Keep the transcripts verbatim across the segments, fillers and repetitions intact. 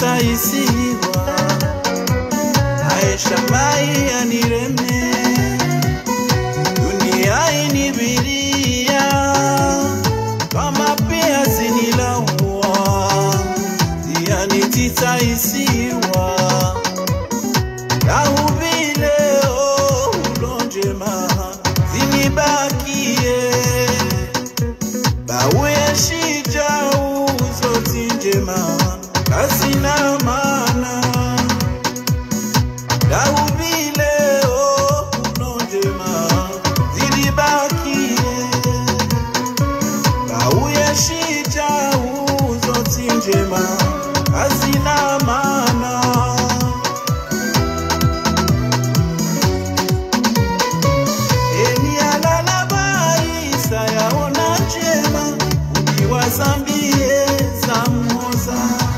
titaisiwa Aisha mai anireme dunia inibiria kama pia zinilaua yani titaisiwa Lahubile oh ulonjema zinibakie Bawe shija uzoti njema Kasina mana Lahubile oh ulonjema zinibakie Bawe shija uzoti njema Kasina mana Zambie zamoza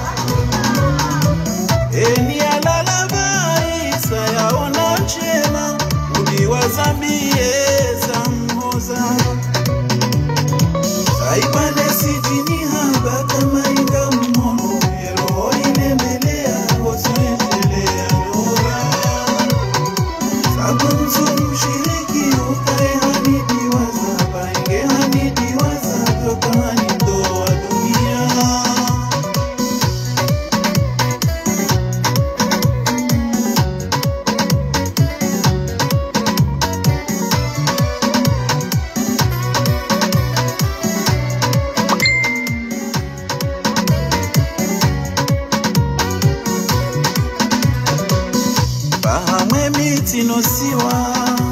Eni alalabai sayaona njema Udi wa Zambie zamoza Saibane sijini haba kama inga mmono Ero inemelea osuendelea nora Sabunzu mshiriki ukae hanidi wazaba Inge hanidi wazato kani Tinosiwa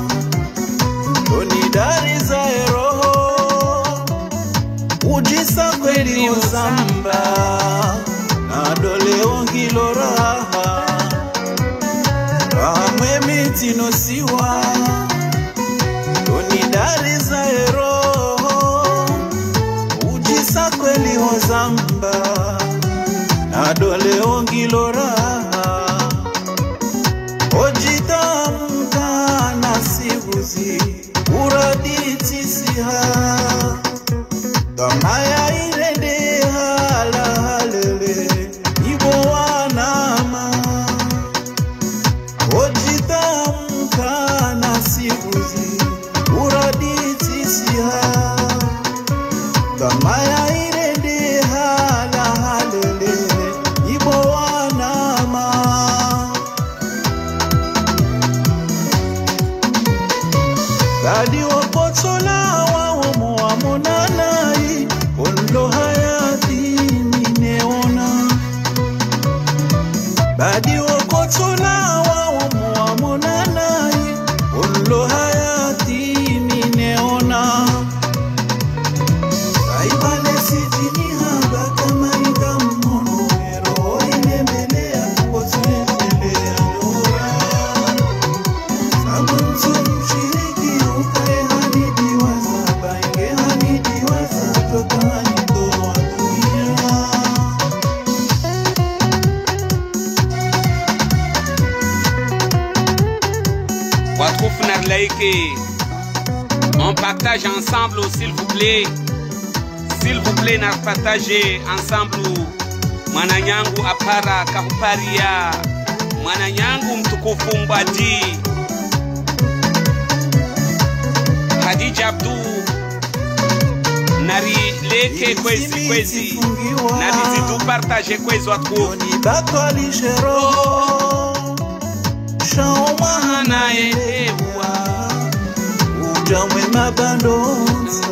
Onidari za eroho Ujisa kweli uzamba Na dole ongilo raha Rahamwe tinosiwa Onidari za eroho Ujisa kweli uzamba Na dole ongilo raha Ojita muka nasibuzi Uraditi siha Kamaya irende hala halele Ibo wanama Ojita muka nasibuzi Uraditi siha Kamaya irende hala halele Ibo wanama Gadi wapotola wa umu wa monanai Onlo hayati mineona Gadi wapotola wa umu wa monanai Onlo hayati mineona Saibane sijini haba kama inga mmono Ero inemelea osuendelea nora Sabunzu on partage ensemble s'il vous plaît. S'il vous plaît, na partager ensemble. Mwananyangu apara kahuparia. Mwananyangu mtukufu mbadi. Hadija Abdu. Nari leke kwezi kwezi. Nari zidu partage kwezi watu. Yoni bako lishero. Shaoma hana elewa. Ujamwe mabandonza.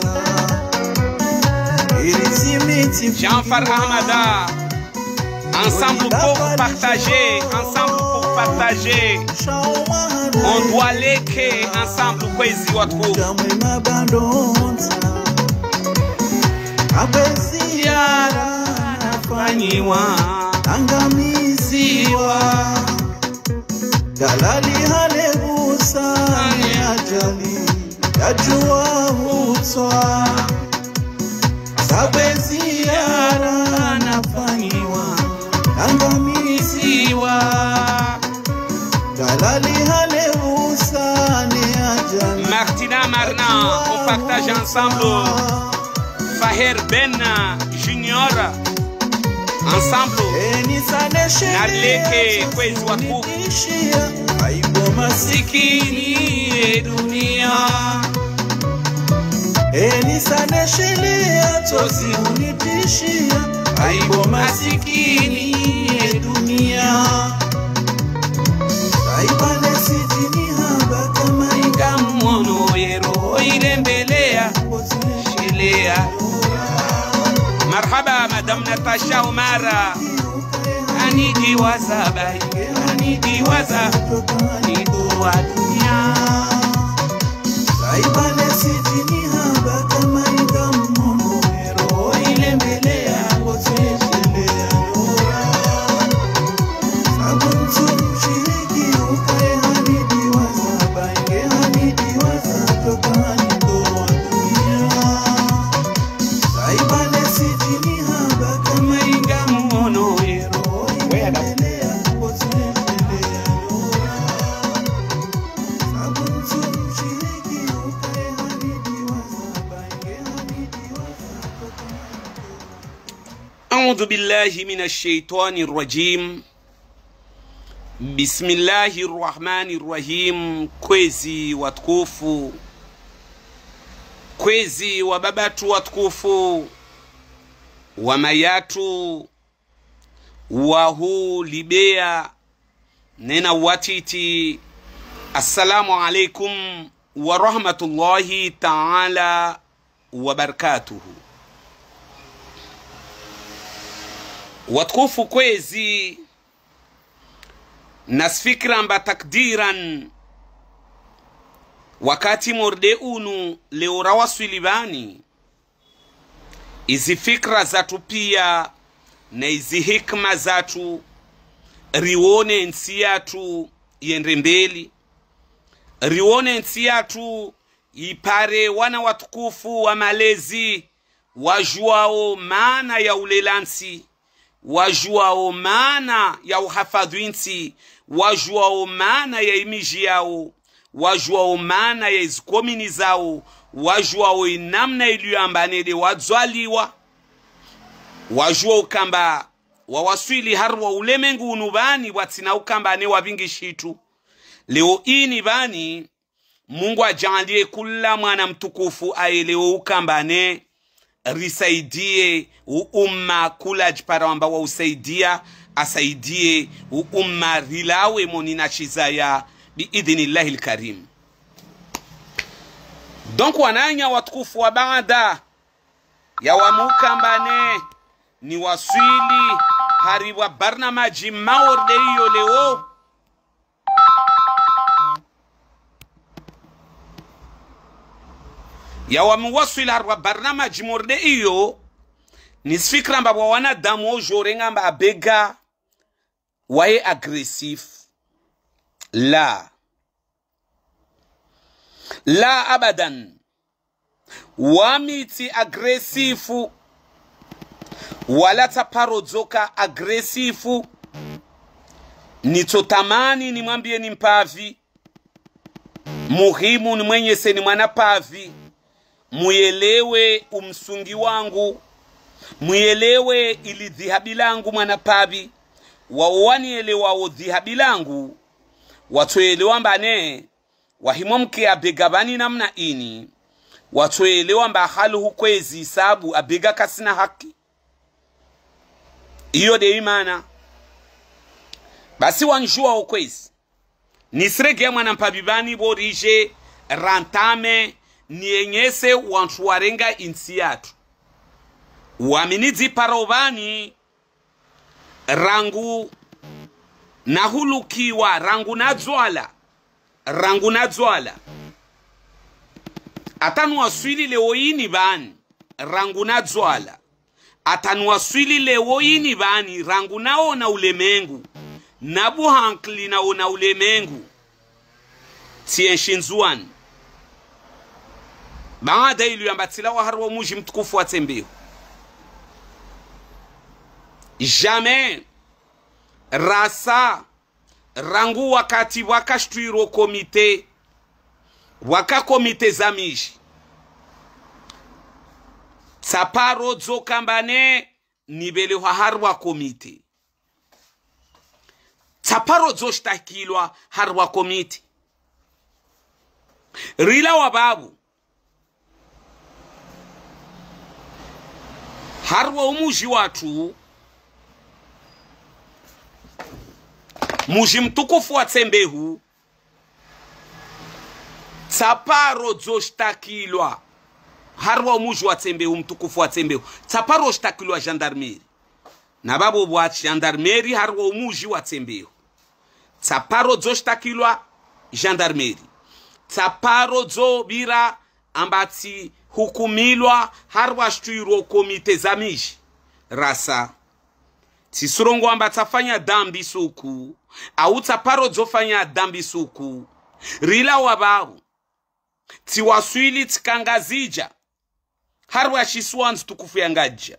Jean-Far Ahmada. Ensemble pour partager. Ensemble pour partager. On doit léquer ensemble kwezi watu. Ujamwe mabandonza. Abesiara nafanyiwa. Angamiziwa. Dalali halebusa ni ajali Yajua hutwa Sabeziara nafanyiwa Angamiziwa Dalali halebusa ni ajali Martina Marna, on partage ensemble Faher Ben Junior ensemble Enisane sheria Nableke kwezi watukufu Tishia Aibo masikini e dunia Enisane sheria Tosi unitishia Aibo masikini e dunia Aibane sijini haba kama Ingamuono yero ilembelea Shilea Marhaba Madame Natasha Umara Anidi waza bai Anidi waza Nido wa dunia Aibane sijini haba kama ingamuono yero ilembelea Shilea Sabuntu mshiriki ukae hanidi waza Bange hanidi waza toka nido wa dunia Aibane sijini haba kama Ingamuono yero ilembelea Shilea Sabuntu mshiriki ukae hanidi waza Bange hanidi waza toka أعوذ بالله من الشيطان الرجيم بسم الله الرحمن الرحيم kwezi watukufu kwezi wa babatu watukufu wa mayatu wahu libea nena watiti assalamu alaikum wa rahmatullahi ta'ala wa barakatuhu watukufu kwezi nasfikira mba takdiran wakati morde unu leo rawaswilibani izi fikra zatu pia na izi hikma zatu riwone nsi yatu yende mbeli riwone nsi yatu ipare wana watukufu wa malezi wajuao maana ya ulelansi wajuao maana ya uhafadhinsi wajuao maana ya imiji yao wajuao maana ya izkomini zao wajuao inamna iliyoambanele wadzwaliwa wajua ukamba wawaswili harwa ulemengu unubani watina ukamba ne wabingi shitu leo ini bani Mungu ajalie kula mwana mtukufu aelewe ukamba ne risaidie umma kula jipara wamba wa usaidia asaidie umma rilawe monina chizaya biidhinillahi alkarim. Donc wananya watukufu wa baada ya wamukambane ni waswili hariwa barnamaji maorde iyo leo ya wamuwaswili hariwa barnamaji morde iyo nisfikra mba wana damu ojore ngamba abega wae agresif la la abadan wamiti agresifu wala taparodzoka agresifu nitotamani ni mwambie ni mpavi muhimu ni mwenye seni mwana pavi muyelewe umsungi wangu muyelewe ili dhihabilangu mwana pavi wawani elewa o dhihabilangu watuelewa mbane wahimwa mke abegabani namna ini watuelewa mba halu hukwezi sabu abega kasina haki iyo de imana basi wanjua ukwezi nisrege mwana mpabibani borije rantame nienyese wantuwarenga insiatu waminizi parobani rangu nahulukiwa rangu nadzwala rangu nadzwala atanu waswili leo yini bani rangu nadzwala atanu waswili leo yini bani rangu naona ulemengu nabu hankli naona ulemengu tienshinzuan baada ilu yambatila wa harwa muji mtukufu wa tembeo jamais rasa rangu wakati wakashtwiro komite waka komite zamishi saparo dzokambane nibelewa harwa komite tsaparo zoshtakilwa harwa komite rila wababu harwa umuji watu muji mtukufu wa Tsembehu tsaparo zoshtakilwa harwa umuji wa Tsembehu mtukufu wa Tsembehu tsaparo shtakilwa gendarmerie na babo bwa gendarmerie harwa umuji wa Tsembehu tsaparo zoshtakilwa gendarmerie tsaparo zo bira ambati hukumilwa harwa shtuiro komite za miji rasa tisurongo amba tafanya dambi suku au tsaparo zofanya dambi suku rila wababu tiwaswili tikangazija harwa shiswanzi tukufu yangaja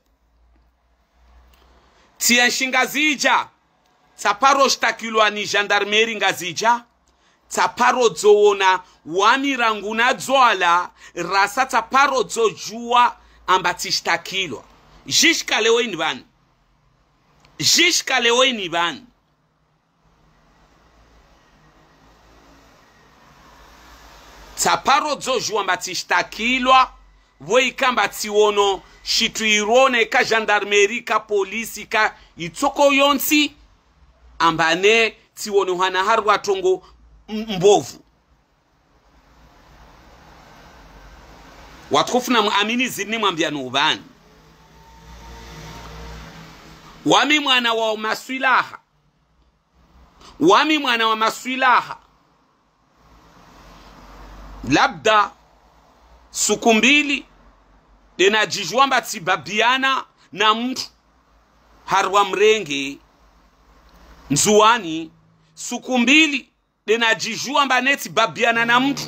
tiyanshingazija tsaparo shtakilwa ni gendarmerie ngazija tsaparo zoona wamirangu na dzwala rasa tsaparo zojua amba tishtakilwa jishka leo ini bani jishka leo ini bani tsaparo zojua amba tishtakilwa voi kamba tiono shituirone ka gendarmerie ka polisi ka itsoko yonsi ambane tiono hana harwa tongo mbovu watukufu na muamini zini mwambia nubani wami mwana wa maswilaha wami mwana wa maswilaha labda suku mbili dena jijuamba tibabiana na mtu harwa mrenge nzuani suku mbili dena jijuamba neti babiana na mtu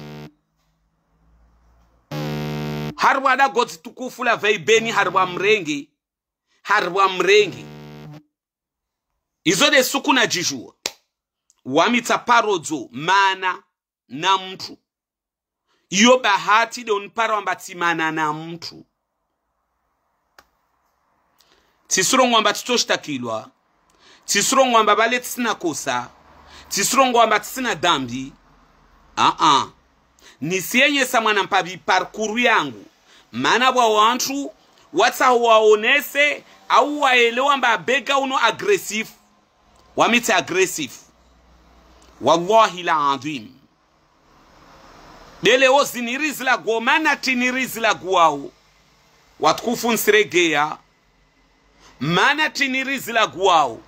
harwa da goti tukufu la veibeni harwa mrenge harwa mrenge izo de suku na jijua wamita parodzo mana na mtu iyo bahati de unparo ambati mana na mtu tisurongo ambati toshtakilwa tisurongo amba bale tsina kosa tisurongo amba tsina dambi ah ah nisienye samwana mpabi parkuru yangu mana bwa wantu wata waonese au waelewa mba bega uno agresif wamite agresif wallahi la adhim dele ozi nirizla gomana tinirizla guau watukufu nsiregea mana tinirizla guau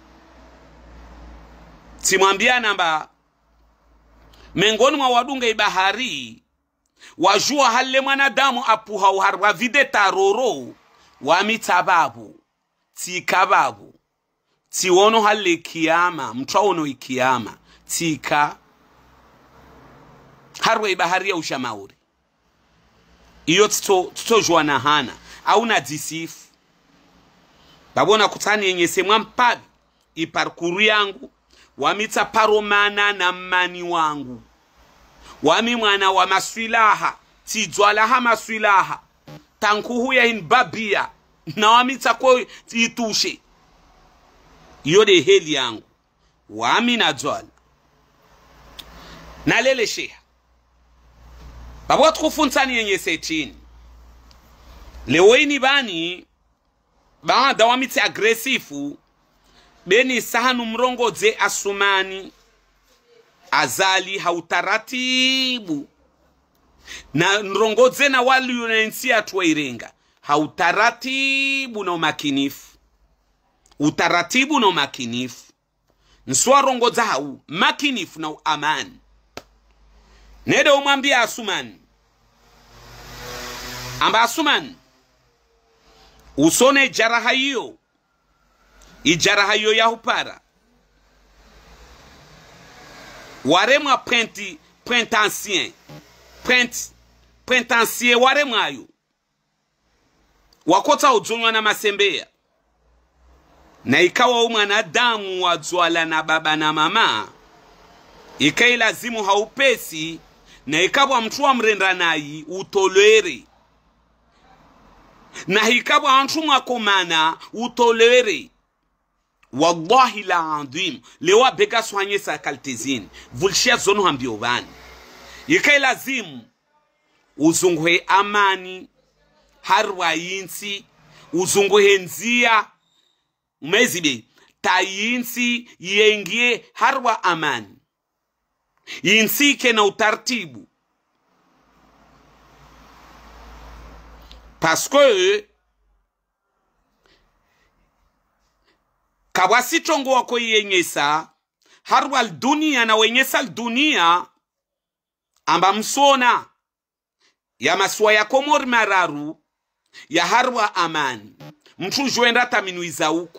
timwambia namba mengoni mwa wadunga ibahari wajua hale mwanadamu apuha uharwa vide taroro wamitababu tikababu tiono hale kiyama mtuaono ikiyama tika harwa ibahari ya ushamauri iyo tuto, tuto juana hana au na disifu babona kutani yenye semwa mpabi iparkuru yangu wamita paromana na mani wangu wami mwana wa maswilaha tidzwalaha maswilaha tankuhu ya inbabia na wamita kwa itushe yode heli yangu wami na dzwala na lele sheha babo tukufuntani yenye setini leweni bani baada wamita agresifu beni sahanu mrongo ze asumani azali hautaratibu na mrongo ze na wali yunensia tuwairenga hautaratibu na umakinifu utaratibu na umakinifu nsua rongo za hau makinifu na amani nede umambia asumani amba asumani usone jaraha hiyo ijaraha hiyo ya hupara waremwa prenti prentancien prent prentancien waremwa ayo wakota ujonywa na masembea na ikawa umwanadamu wadzwala na baba na mama ikai lazimu haupesi na ikawa mtu wa mrenda nayi utolere na hikabwa antu mwakomana utolere. Wallahi la adhim lewa bega soanye sa kaltezini vulshia zono hambio bani yikai lazimu uzungwe amani harwa yinsi uzungwe nzia umezibe tayinsi yengie harwa amani yinsi ke na utartibu parce que kabwasi tongo wako yenyesa harwal dunia na wenyesa dunia amba msona ya maswa ya komor mararu ya harwa amani mtu joenda taminuiza uko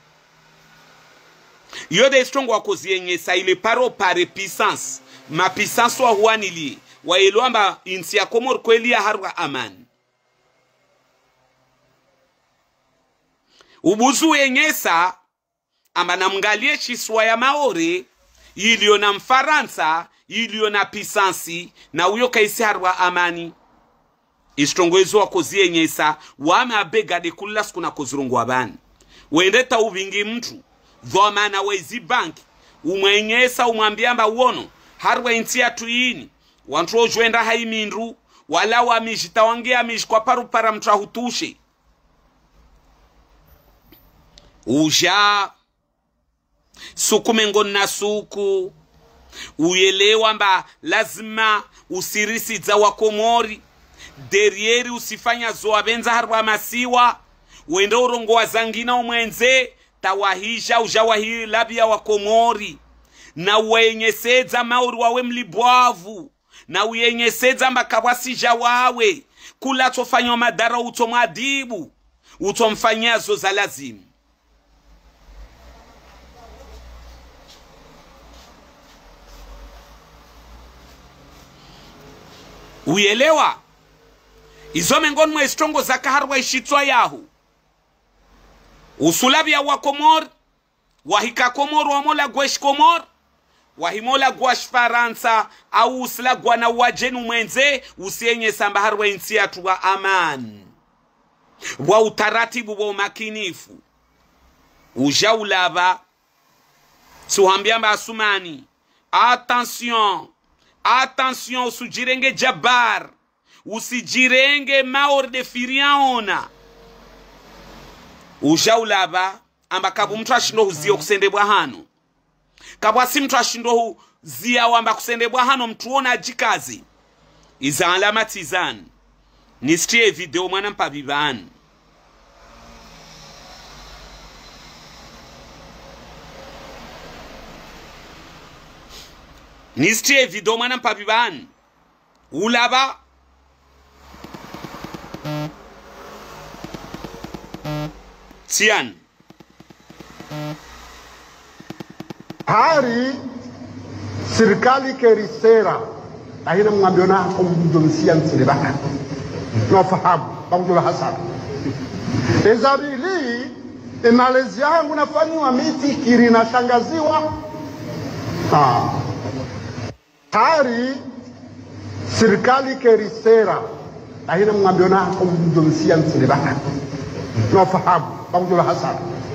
yode tongo wako yenyesa ile paro pare puissance ma puissance wa huanili wa elo amba insi ya komor kweli ya harwa amani ubuzu yenyesa amba namngalie chiswa ya maore ilio na mfaransa ilio na pisansi na uyo kaisi harwa amani istrongoezo wako ziyenyesa wame abega de kula skuna kozurungu wabani wendeta uvingi mtu dhomana wezi banki umwenyesa umwambiamba uono harwa intia tuini wantu ojuenda haimindu wala wamijita wangia mishkwa paru para mtrahutushe uja suku mengoni na suku uyelewa mba lazima usirisi za wakomori derieri usifanya zoa benza harwa masiwa wende urongo wa zangina umwenze tawahisha ujawahi labia wakomori na uwenyeseza mauri wawe mlibwavu na uyenyeseza mbakawasi jawawe kula tofanya madara utomadibu utomfanya zo za lazimu uyelewa izo mengoni mwa istrongo za kaharwa ishitwa yahu usulabia wa komor wahika komor wa mola gwesh komor wahimola gwash faransa au usla gwana wajenu mwenze usienye samba harwa insia tuwa aman wa utaratibu wa umakinifu ujaulava suhambiamba asumani attention attention usujirenge jabar usijirenge maor de firiaona ujaulaba amba kabu mtu ashindo huzio kusendebwa hano kabu asi mtu ashindo huzia wamba kusendebwa hano mtuona jikazi iza alama tizan nistie video mwana mpabibani nistie video mwana mpabibani ulaba tian hari serikali kerisera ahina mngambiona kumdomisia msilibaka na fahamu bangula hasan ezabili malezi yangu nafanywa miti kiri na shangaziwa ah hari serikali kerisera ahina mngambiona kumdomisia msilibaka na fahamu bangula hasan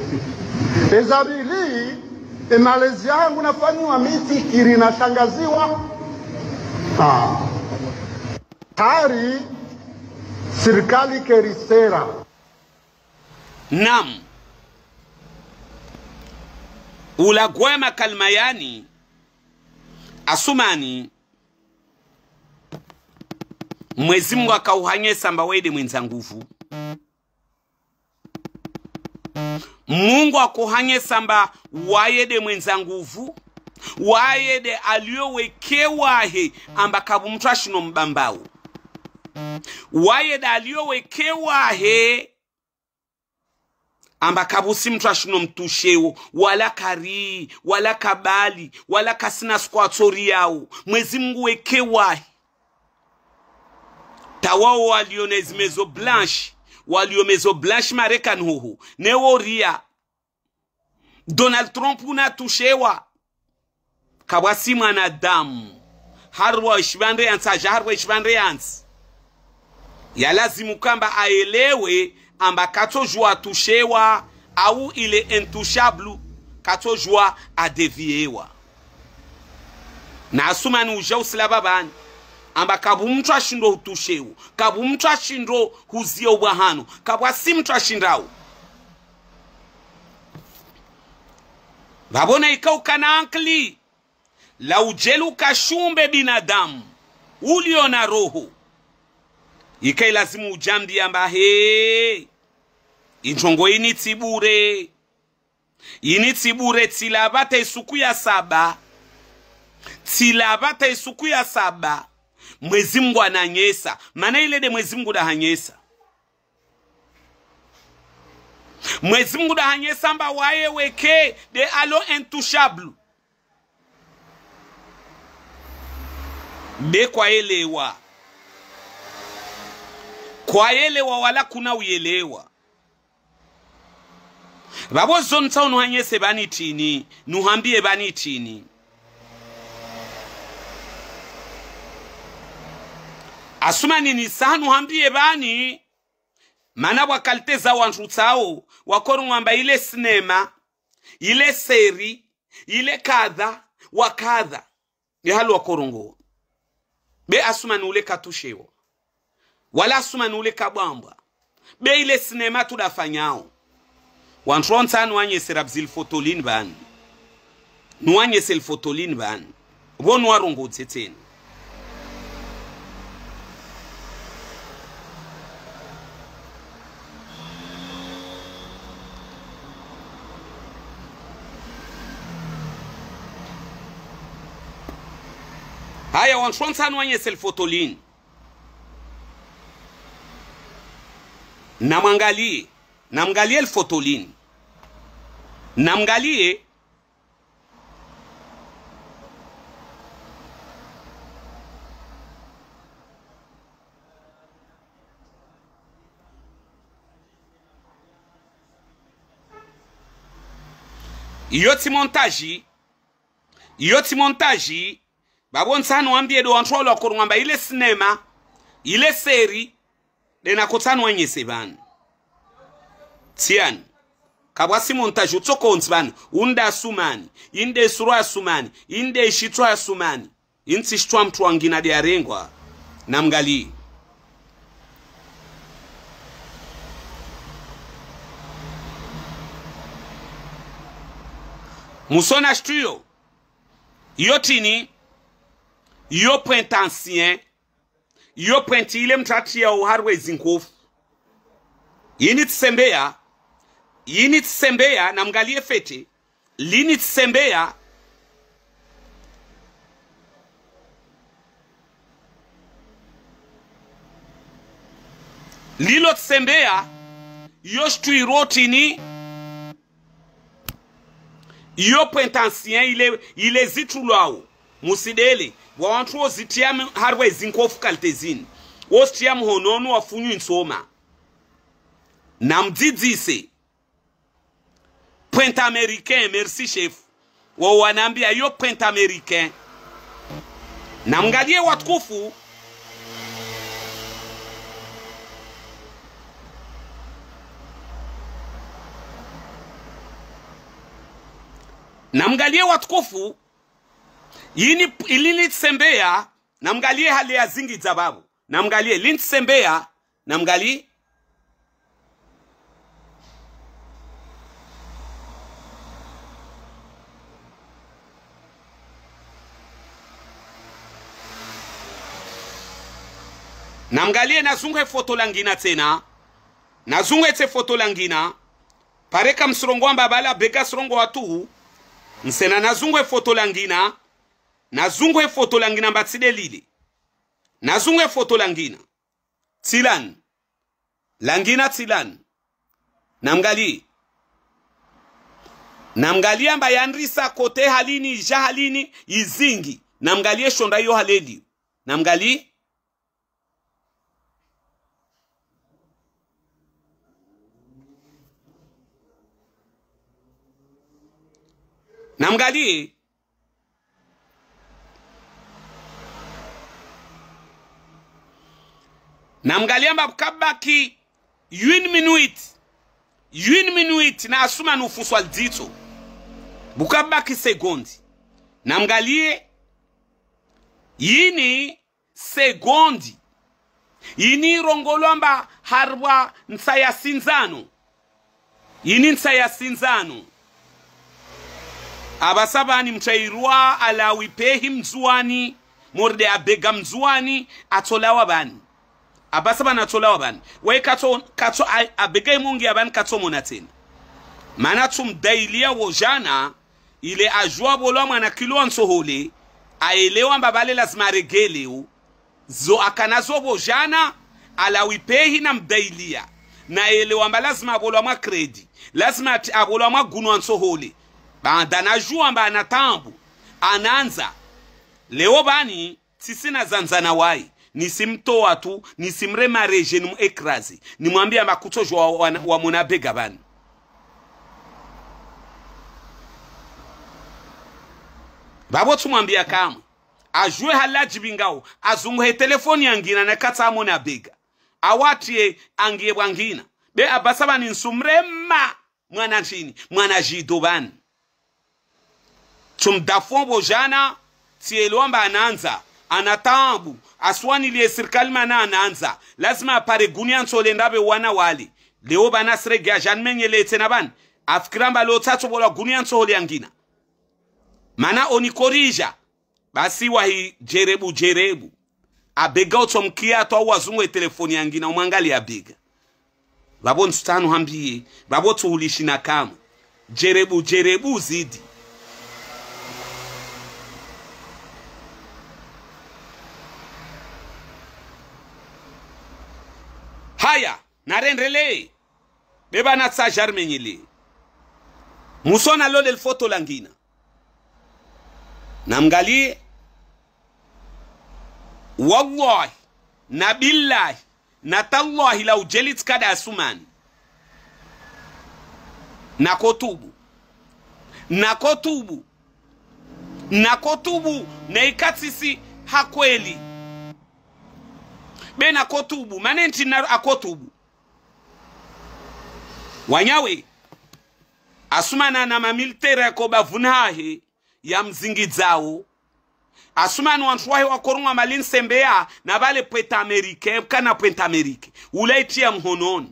ezabili malezi yangu nafanywa miti kiri na shangaziwa ah hari serikali kerisera nam ulagwema kalmayani asumani mwezi Mungu akauhanye samba wede mwenza nguvu Mungu akuhanye samba wayede mwenza nguvu wayede aliyowekewahe amba kabu mtu ashino mbambao wayede aliyowekewahe amba kabusi mtu ashino mtusheo wala kari wala kabali wala kasina squatori yao mwezi Mungu wekewahe tawao walionezi mezo blanche walio mezo blanche marekani huhu neworia Donald Trump unatushewa kabwasi mwanadamu harwa ishbande yansa harwa ishbande yansi ya lazimu kamba aelewe amba katojua tushewa au ile intouchable katojua adeviewa na asumani uja usilaba bani amba kabu mtu ashindo utushewu kabu mtu ashindo huzia ubahano kabu asi mtu ashindau babona ikau kana ankli la ujelu kashumbe binadamu ulio na roho ikai lazimu ujambi amba he injongo ini tibure ini tibure tilabata isuku ya saba tilabata isuku ya saba mwezi Mungu ananyesa maana ile de mwezi Mungu dahanyesa mwezi Mungu dahanyesa amba wae weke de alo intouchable be kwa elewa kwa elewa wala kuna uyelewa babo zonta unuhanyese bani tini nuhambie bani tini asumani ni sanu hambie bani mana wakalteza wantu tao wakoru ngamba ile sinema ile seri ile kadha wakadha ni halu wakorungo be asumani ule katushewo wala asumani ule kabamba be ile sinema tudafanyao wantronta nuanye serabzil fotolin ban nuanye sel fotolin ban wonu warungo tseteni haya wantronta nuanye sel fotolin namwangalie namgalie el fotolin namgalie yoti montaji yoti montaji babon sanu ambie do control ko ngamba ile sinema ile seri dena kotanu wanyese ban tian kabwasi montage utsoko nsban unda sumani inde surwa sumani inde shitwa sumani insi shitwa mtu wangina dia rengwa namgali musona studio yotini yo point ancien yo point ile mtati ya uharwe zinkofu yini tsembea yini tsembea namgalie fete lini tsembea lilo tsembea yoshtu irotini yo point ancien ile ile zitulwao musidele wa wantu ozitiam harwe zinkofu kaltezini ostiam honono wafunyu insoma namdzizise point américain merci chef wa wanambia yo point américain namgalie watukufu namgalie watukufu yini ilini tsembea namgalie hali ya zingi zababu namgalie lini tsembea namgalie namgalie nazungwe foto langina tena nazungwe te foto langina pareka msrongo amba bala bega srongo watu nsena nazungwe foto langina nazungwe foto langina mbatside lili nazungwe foto langina tilan langina tilan namgalie namgalie amba yandrisa kote halini jahalini izingi namgalie shonda yo haleli namgalie namgalie na mgalia mba kabaki une minute une minute na asuma nufuswa dito bukabaki sekondi na mgalie yini sekondi yini rongolomba harwa nsaya sinzano yini nsaya sinzano abasabani mchairwa alawipehi mzuani morde abega mzuani atolawa bani abasabana atolawa bani we kato kato abega mungi abani kato monatena mana tumdailia wojana ile ajwa bolo mwana kilo nsohole aelewa mbabale lazima regeleo zo akanazo bojana alawipehi na mdailia na elewa mba lazima bolo mwa kredi lazima abolo mwa gunwa nsohole banda na jua mba anatambu ananza leo bani sisi na zanzana wai nisimtoa tu nisimrema reje nimu ekrazi nimwambia makutojwa wa, wa, wa munabega bani babo tumwambia kama ajue halaji bingao azunguhe telefoni yangina na kata munabega awatie angie wangina be abasaba ni nsumrema mwana chini mwana jido bani tumdafon bojana tielomba ananza anatambu aswani liye sirkali mana ananza lazima apare gunia nsolendabe wana wali leo bana srege janmenye lete na ban afikiramba lo tatu bola gunia nsole yangina mana onikorija basi wahi jerebu jerebu abega utomkia to wazungu telefoni yangina umwangali abega babo nsutanu hambiye babo tuhulishina kama jerebu jerebu zidi haya narendele beba na tsa jarmenyele musona lole el foto langina namgalie wallahi na billahi na tallahi la ujelit kada asumani na kotubu na kotubu na kotubu na ikatisi hakweli bena kotubu manenti na akotubu wanyawe asumana na mamilitera ko bavunahe ya mzingizao asumana wantuwahe wakorunwa malinsembea na bale pweta amerike kana pweta amerike ulaitia mhononi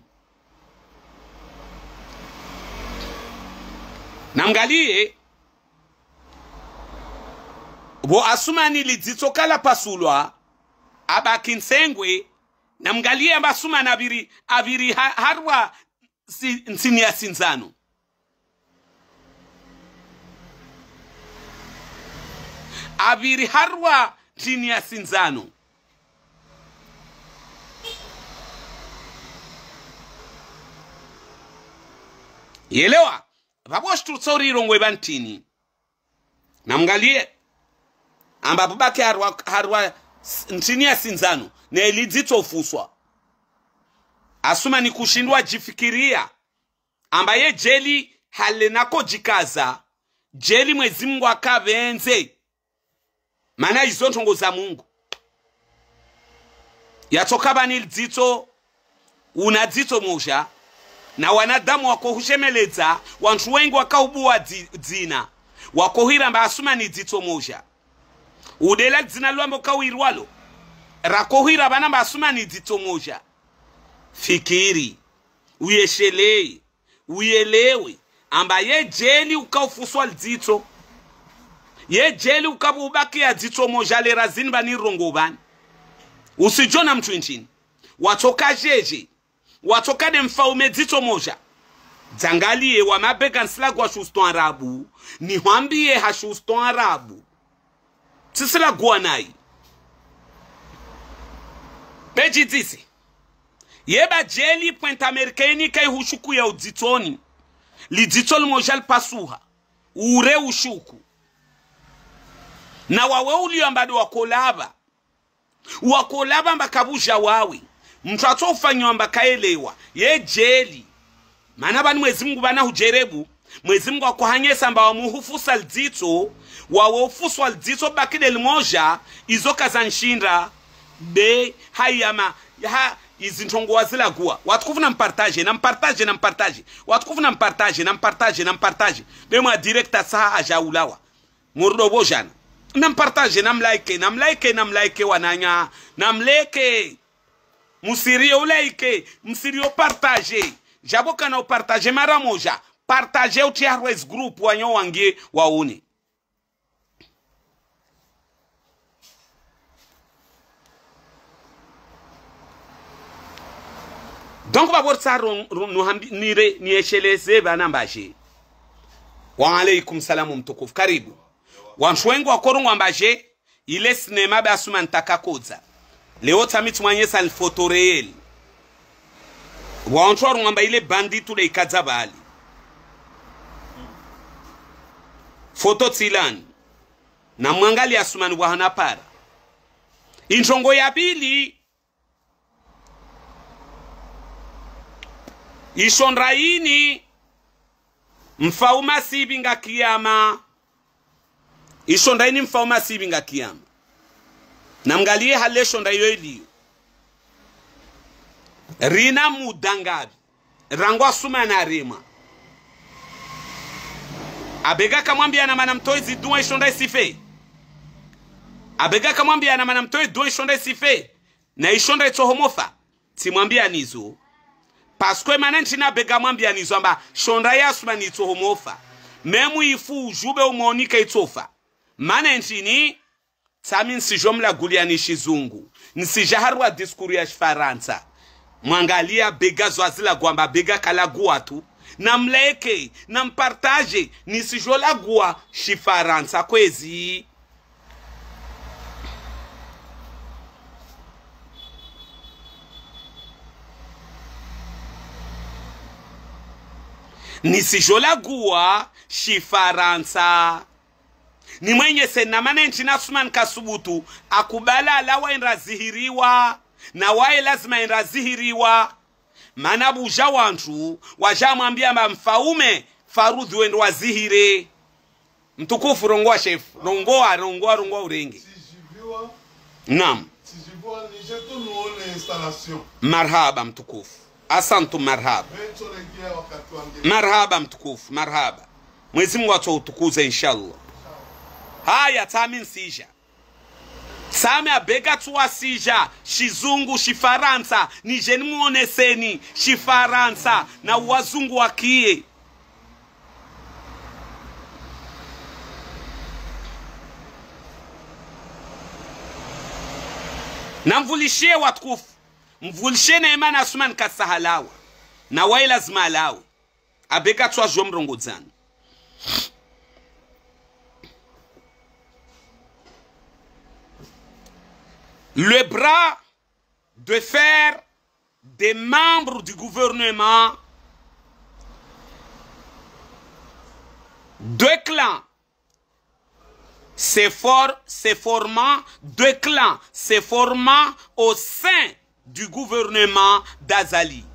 namgalie bo asumani lidzitokala pasulwa abakinsengwe namgalie basuma na biri abiri harwa si, nsini ya sinzano abiri harwa nsini ya sinzano yelewa babosh tutsori rongwe bantini namgalie amba babake harwa harwa ntini ya sinzano na elidzito ufuswa asuma ni kushindwa jifikiria ambaye jeli halenako jikaza jeli mwezi Mungu akabenze mana izo ntongo za Mungu yatoka bani lidzito unadzito moja na wanadamu wako hushemeleza wantu wengi wakaubua dzina wako hiramba asuma ni dzito moja udela dzina lwambo kawirwalo rakohira bana basuma ni dzito moja fikiri uyeshelei uyelewe amba ye jeli ukaufuswa dzito ye jeli ukabubaki ya dzito moja le razini bani rongo bani usijona mtu nchini watoka jeje watoka de mfaume dzito moja zangalie wa mabega nslagu wa shuston arabu ni hwambie ha shuston arabu tisila guanai beji disi yeba jeli point amerikani kai hushuku ya udzitoni lidzitol mojal pasuha ure ushuku na wawe uliambado wakolaba wakolaba mbakabuja wawe mtu atofanywa mbakaelewa ye jeli mana bani mwezi Mungu bana hujerebu mwezi Mungu akohanyesa mba wamuhufusa lidzito wawofuswa lidzito bakide limoja izoka za nshinda be hayama ha izi ntongo wazilagua watukufu na mpartage na mpartage na mpartage watukufu na mpartage na mpartage na mpartage bemwa directa saha ajaulawa murdo bojana na mpartage na mlaike na mlaike na mlaike wananya na mleke musirio ulaike musirio partage jaboka na partage mara moja partage utia res group wanyo wangie wauni. Donc babor sa no hambi nire niesheleze bana mbaje. Wa alaykum salamu mtukufu karibu. Wanshwengu wa korongo ambaje ile sinema basuma ntaka koza. Leo tamitu mwanyesa ni foto real. Wanshwaru ngamba ile banditu le ikadzabali. Foto tilani. Na mwangali asumani wa hanapara. Inchongo ya bili ishonraini mfauma sibinga kiyama ishonraini mfauma sibinga kiyama namgalie hale shonrayo iliyo rina mudangabi rangwa suma na rima abega kamwambia na mana mtoi ziduwa ishonra sife abega kamwambia na mana mtoi duwa ishonra sife na ishonra itohomofa timwambia nizo Paskwe manenchi na bega mwambia nizwamba shonda yasuma ni tohomofa. Memu ifu ujube umonika itofa. Manenchi ni tami nsijomla gulia ni shizungu. Nsijaharwa diskuru ya shifaransa. Mwangalia bega zwazila gwamba bega kalagua tu. Na mleke, na mpartaje, nisijola gua shifaransa kwezi. Nisijola gua shifaransa. Ni mwenye sena manenchi na suman kasubutu. Akubala alawa inrazihiriwa. Na wae lazima inrazihiriwa. Manabu jawantu. Wajamwambia mfaume. Farudhi wendo wazihire. Mtukufu rongoa chef. Rongoa, rongoa, rongoa urenge. Sijiviwa. Naam. Sijiviwa ni jeto nuone installation. Marhaba mtukufu. Asantu marhaba. Marhaba mtukufu, marhaba. Mwezi Mungu atukuze inshallah. Haya tami sija. Tami abega tuwa sija. Shizungu, shifaransa. Ni jeni muoneseni. Shifaransa. Na wazungu wakie. Na mvulishie watukufu. Mvulishie na imana asuman kasahalawa. Na wae lazima alawe. Abeka tuwa jomrongo zani. Le bras de fer des membres du gouvernement, deux clans, se, for, se formant, deux clans se formant au sein du gouvernement d'Azali.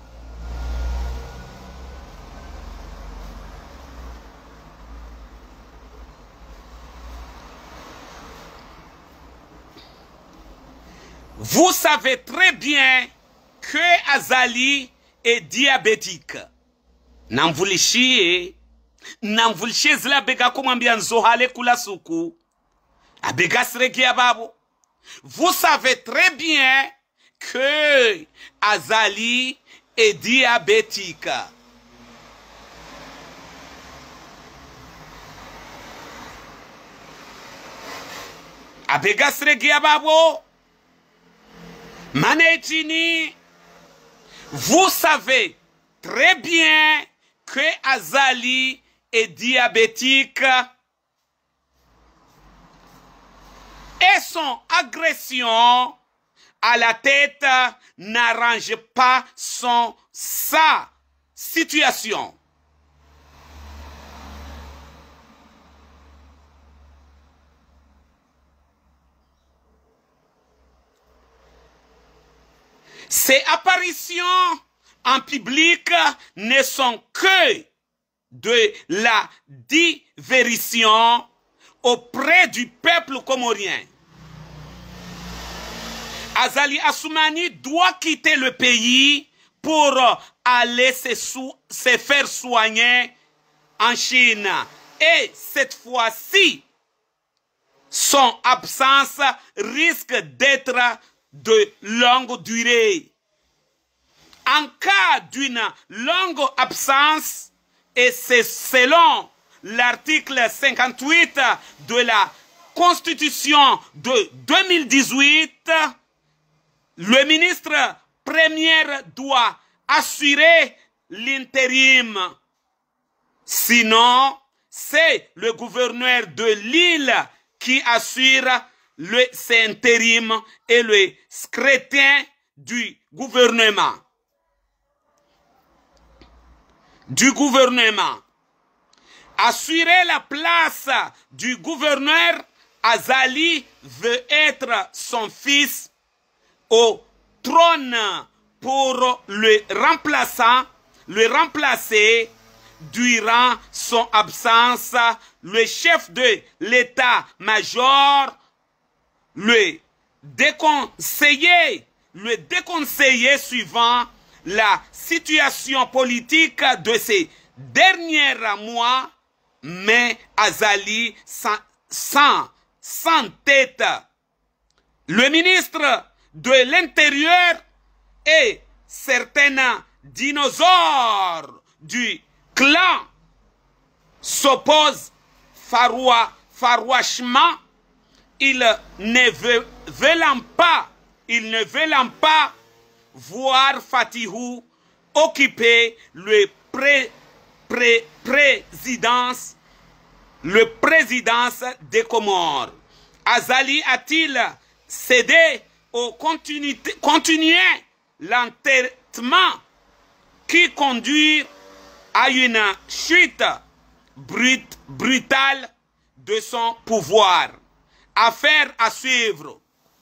Vous savez très bien que Azali est diabétique. Namvulishie, namvulishie zila bega kumwambia nzohale kula suku. Abega sregia babo. Vous savez très bien que Azali est diabétique. Abega sregia babo. Manetini, vous savez très bien que Azali est diabétique et son agression à la tête n'arrange pas son, sa situation. Ces apparitions en public ne sont que de la diversion auprès du peuple comorien. Azali Assoumani doit quitter le pays pour aller se, se faire soigner en Chine. Et cette fois-ci, son absence risque d'être de longue durée. En cas d'une longue absence, et c'est selon l'article cinquante-huit de la Constitution de deux mille dix-huit, le ministre premier doit assurer l'intérim. Sinon, c'est le gouverneur de l'île qui assure le intérim et le secrétaire du gouvernement. Du gouvernement. Assurer la place du gouverneur, Azali veut être son fils au trône pour le remplaçant, le remplacer durant son absence. Le chef de l'état-major, le déconseiller, le déconseiller suivant la situation politique de ces derniers mois, mais Azali sans, sans, sans tête. Le ministre de l'Intérieur et certains dinosaures du clan s'opposent faroua, farouchement. Ils ne veulent pas, ils ne veulent pas voir Fatihou occuper le pré, pré, présidence, le présidence des Comores. Azali a-t-il cédé au continuer l'entêtement qui conduit à une chute brute, brutale de son pouvoir? Affaire à suivre.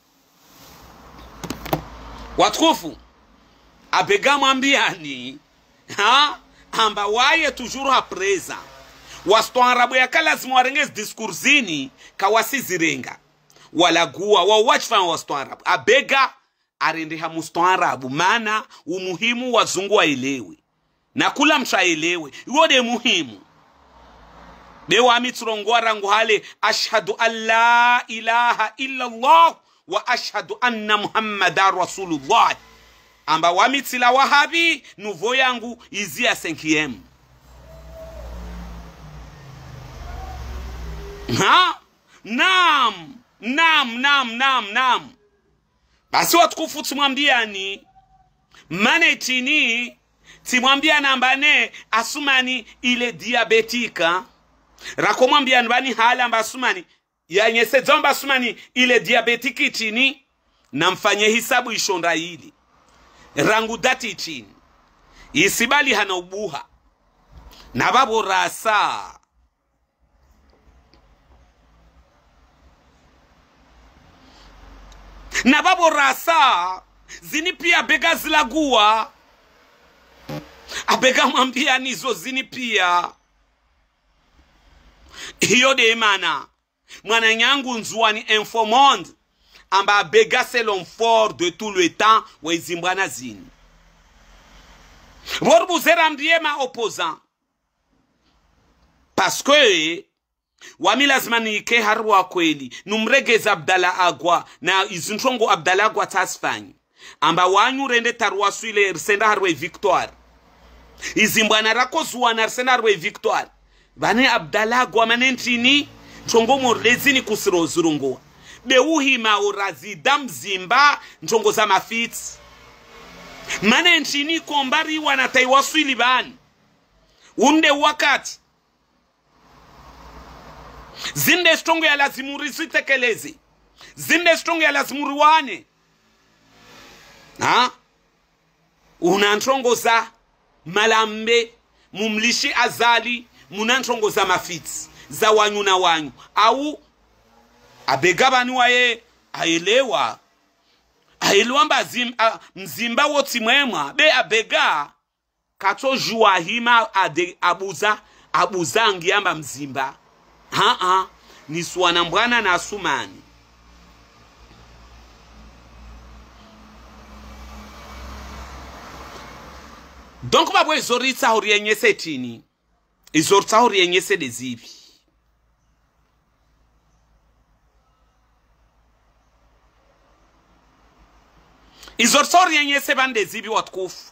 Watrufu abega mwambiani ha amba waye toujours à présent wastoarabu ya kalazimu warengezi diskurzini kawasizirenga walagua wa wachfan wastoarabu abega arende ha mustoarabu mana umuhimu wazungu waelewe na kula mshaelewe yode muhimu bewa mitrongwa rangu hale ashhadu an la ilaha illa Allah wa ashhadu anna Muhammadar Rasulullah. Amba wamitila wahabi nuvo yangu izia senkiem. Ha? Nam, nam, nam, nam, nam. Basi watukufu tumwambia ni mane chini timwambia nambane Assoumani ile diabetika. Rakomwambia nbani hala mba Assoumani ya nyese zomba Assoumani ile diabetiki chini na mfanye hisabu ishonda hili rangu dati chini isibali hana ubuha na babo rasa na babo rasa zini pia bega zilagua abega mwambia nizo zini pia hiyo de imana mwana nyangu nzuani informond amba bega c'est l'homme fort de tout le temps wa izimbwana zini borbu zerambie ma opposant parce que wami lazima nike harwa kweli numregeza Abdallah Agwa na izintongo Abdallah Agwa tasfanyi amba wanyu rende tarwa suile risenda harwe victoire izimbwana rako zuwana risenda harwe victoire bane Abdallah Agwa manentini ntongo morezini kusiro zurungo beuhi maurazi dam zimba ntongo za mafiti manentini kombari wanataiwa suili bani unde wakati zinde strongo ya lazimuri sitekeleze zinde strongo ya lazimuri wane ha unantrongo za malambe mumlishi azali munantrongo za mafiti za wanyu na wanyu au abegabani waye aelewa aelewa mba zim, a, mzimba woti mwemwa be abega kato juwa hima ade, abuza abuza ngiamba mzimba ha ha ni suwana mbwana na Assoumani donc babwe izori tsahuri yenyese tini izori tsahuri yenyese dezibi izori tsahuri yenyese bande zibi watkufu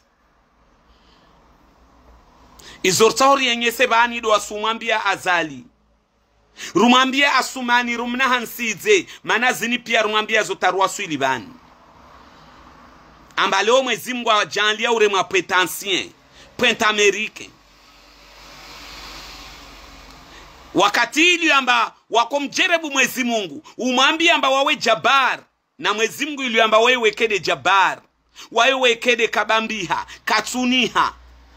izori tsahuri yenyese bani do asumambia azali rumambia asumani rumna hansidze mana zini pia rumambia zotarwa swili bani amba leo mwezi Mungu ajanlia ure mwa prétensien point américain wakati ili amba wakomjerebu mwezi Mungu umwambia amba wawe jabar na mwezi Mungu ili amba wawe wekede jabar wawe wekede kabambiha katsuniha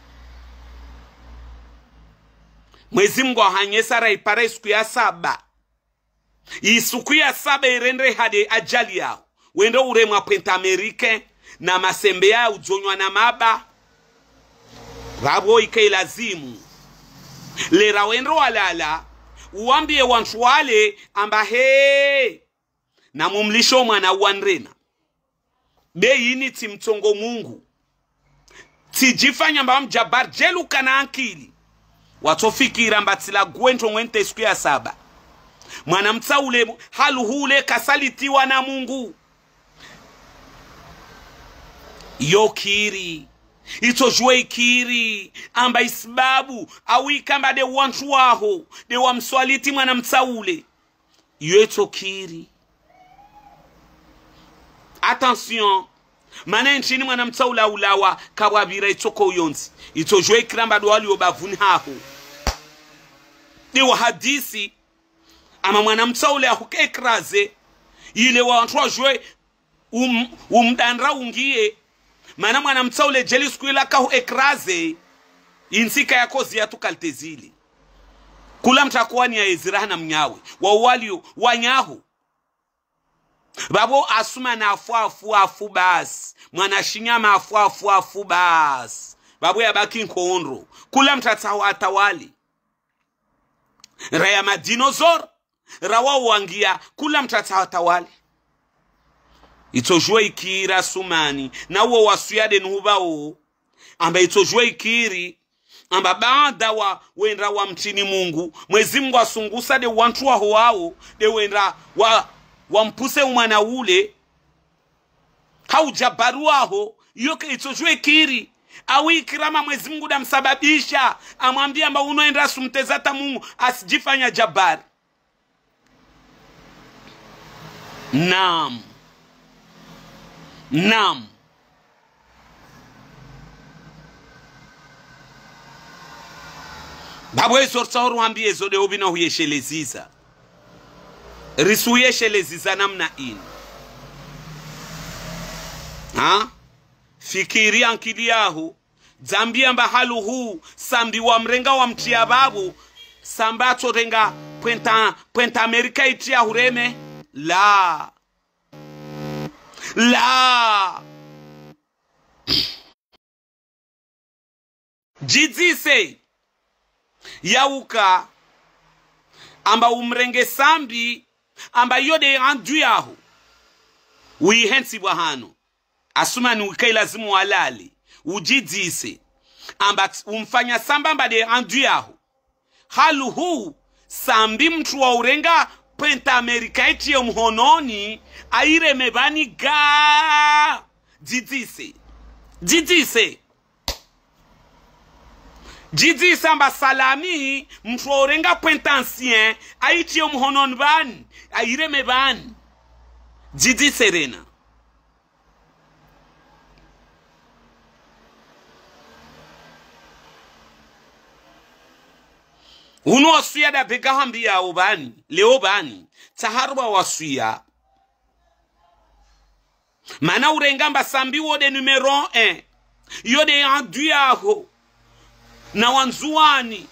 mwezi Mungu ahanyesara ipare siku ya saba isuku ya saba irendre hade ajali yao wendo ure mwa point américain na masembe ya uzonywa na maba rabo ike lazimu lera wendo walala uambie wantu wale amba he na mumlisho mwana wanrena be yini timtongo Mungu tijifanya mba mjabar jelu kana akili watofikira mbatila gwento mwente siku ya saba mwana mtsaule halu hule kasalitiwa na Mungu yo kiri ito jwe kiri amba isbabu awi kamba de wantu waho de wamswaliti mwana mtsaule yeto kiri attention mana nchini mwana mtsaula ulawa kabwabira itoko yonzi ito jwe kiramba do wali obavuni haho de wa hadisi ama mwana mtsaule ahukekraze ile wantu jwe um umdanra ungie mana mwana mtsaule jeli sikuila kahu ekraze insika ya kozi ya tukaltezili kula mtakuwani ya eziraha na mnyawe wa uwalio wanyahu babo asuma na afu afu afu bas mwana shinyama afu afu afu bas babo ya baki nkoonro kula mtatahu atawali raya madinozor rawa uangia kula mtatahu atawali itojwe ikira sumani na uo wasuyade nuhubao amba itojwe ikiri amba baada wa wenda wa mtini Mungu mwezi Mungu asungusa de wantu wa wao de wenda wa wampuse umwana ule haujabaruaho yoke itojwe ikiri awi kirama mwezi Mungu da msababisha amwambia amba unoenda sumtezata Mungu asijifanya jabari naam Nam babwe sorta ruambie zode obina huyesheleziza risuyesheleziza namna in ha fikiri ankili yahu zambia mba halu huu sambi wa mrenga wa mtia babu sambato renga puenta puenta Amerika itia hureme la la jizise yauka amba umrenge sambi amba yode andu yahu uihensi wahano asumani ukai lazimu walali ujizise amba umfanya samba amba de andu yahu halu huu sambi mtu wa urenga penta Amerika iti mhononi aire mebani ga jidise jidise jidise amba salami mtu wa urenga penta ancien aiti mhononi bani aire mebani jidise rena uno wasuya da bega hambia obani leo bani taharwa wasuya mana urengamba sambi wode numero un yode anduyaho na wanzuani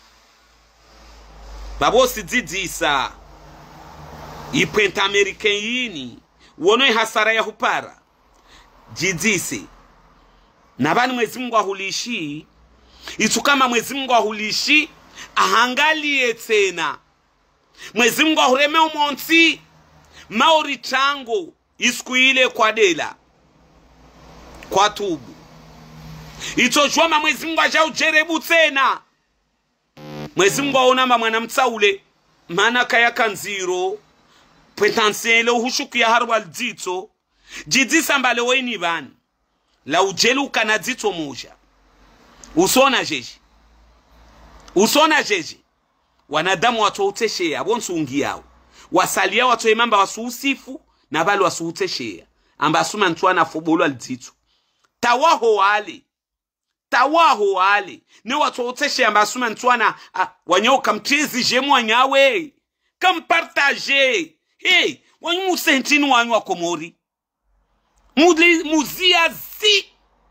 babo sididisa ipenta American yini wono hasara ya hupara jidisi na bani mwezi Mungu ahulishi itu kama mwezi Mungu ahulishi ahangalie tena mwezi Mungu ahureme umonsi maori chango isku ile kwa dela kwa tubu itojwama Mwenyezi Mungu ajaujerebu tena. Mwenyezi Mungu aonamba mwana mtsaule mana kaya kanziro pwetansele uhushuku ya harwa dzito jidisa mbale weni bani la ujelu kana dzito moja usona jeje usona jeje wanadamu watu uteshea bonsu ungiao wasalia watu emamba wasuusifu na bali wasuuteshea amba asuma ntuana fobolo aldzito tawaho wale tawaho wale ni watu uteshea amba asuma ntuana uh, wanyo kamtizi jemu wanyawe kampartage hey wanyu musentini wanyu wakomori mudli muzia zi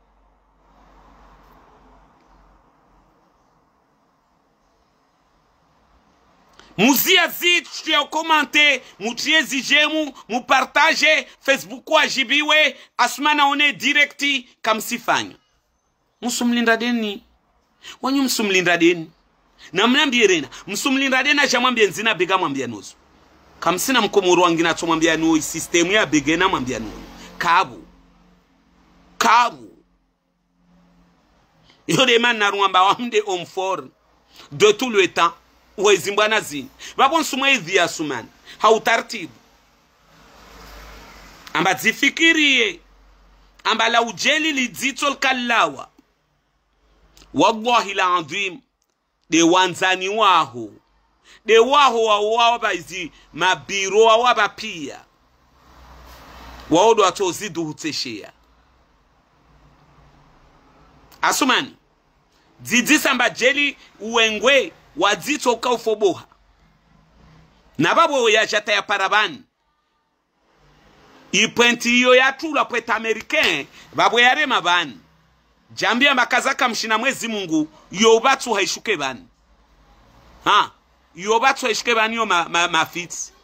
muzia zi tuya komante mutiezi jemu mupartage Facebook wa jibiwe asumana one directi kamsifanya musumlinda deni wanyu msumlinda deni na mnambie rena msumlinda deni ajamwambia nzina bega mwambia nusu kamsina mkomoro wangina tumwambia nuo system ya bega na mwambia nuo kabu kabu yode man na ruamba wamde homme fort de tout le temps wezimbwana zini babon sumwe dhia suman hautartibu amba zifikirie amba la ujeli lidzito kallawa wallahi la adhim de wanzani waho de waho wa waba izi mabiro wa waba pia waodo atozidu huteshea asumani dzidisa mba jeli uengwe wadzito ka ufoboha na babo ya chata ya parabani ipwenti iyo ya tula pweta americain babo ya rema bani jambia makazaka mshina Mwezi Mungu yobatu haishuke bani ha yobatu haishuke bani yo ma, ma, mafiti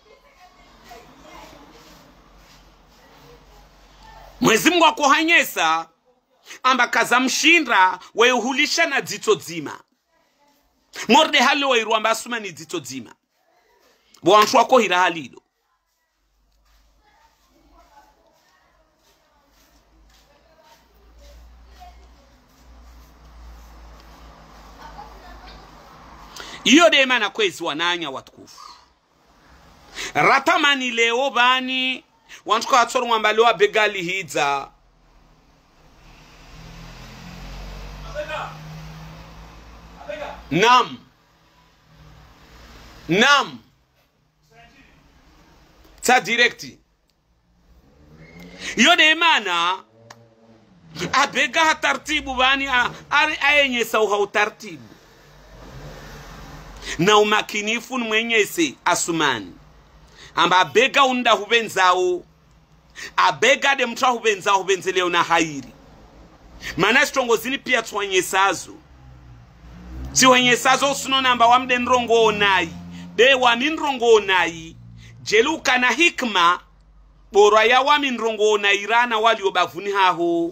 Mwezi Mungu akohanyesa amba kaza mshinda wehulisha na dzito dzima morde halo wairwamba asuma ni dzito dzima bwantu wako hira halido iyo de mana kwezi wananya watukufu ratamani leo bani wantu kwa tsoro mwamba leo begali hidza Nam Nam Ta directi Yode mana abega hatartibu bani ari ayenye sauha utartibu na umakinifu mwenyese asumani amba abega unda hubenzao abega de mtra hubenzao hubenzeleo na hairi mana strongozini pia twanyesazo si wenye sazo suno namba wamde nrongo onai de wami nrongo onai jeluka na hikma bora ya wami nrongo onai rana wali obavuni haho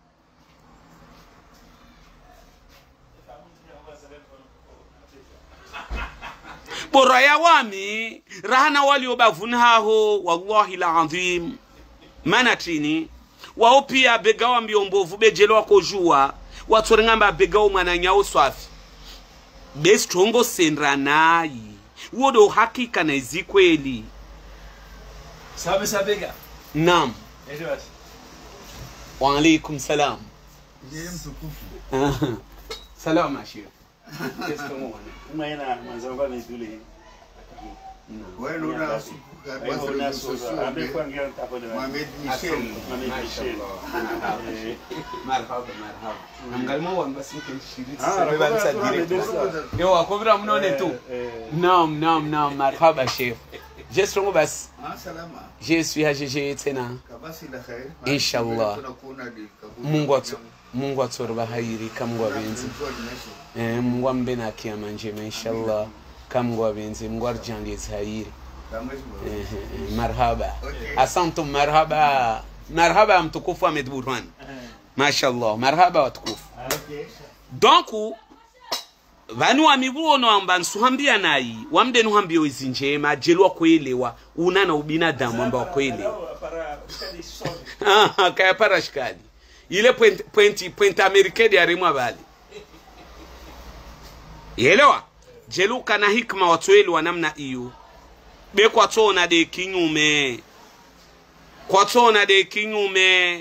bora ya wami rana wali obavuni haho wallahi la adhim manatini wao pia bega wambi ombovu bejelo wako jua watu ngamba bega umana nyao swafi bestrongo sendranai wodo hakika na izikweli sabe sabega nam ejo wa alaykum salam ndiye mtukufu salam ashir bestrongo umaina mwanzangu ni dule wewe una sukuka kwa sababu amekuwa ngia tapo de Mohamed Michel Mohamed Michel marhaba marhaba namgalimo wanga sinke shiriti Ah, beba nsa direct yo akobira mnone tu nam nam nam marhaba chef jestrongo bas ah salama je suis à G G tena kabasi la khair inshallah Mungu atu Mungu aturba hairi kamgu abenzi eh Mungu ambena kiyama njema inshallah kamgu abenzi Mungu arjandi hairi eh marhaba asante marhaba marhaba mtukufu Ahmed Burhan mashallah marhaba watukufu donc vanu amibuono amba nsuhambia nai wamde nuhambio izinjema jelwa kuelewa una na ubinadamu amba kuelewa ah kaya parashkali ile point point point americaine ya rimwa bali yelewa jeluka na hikma watoeli wa namna hiyo be kwa tona de kinyume kwa tona de kinyume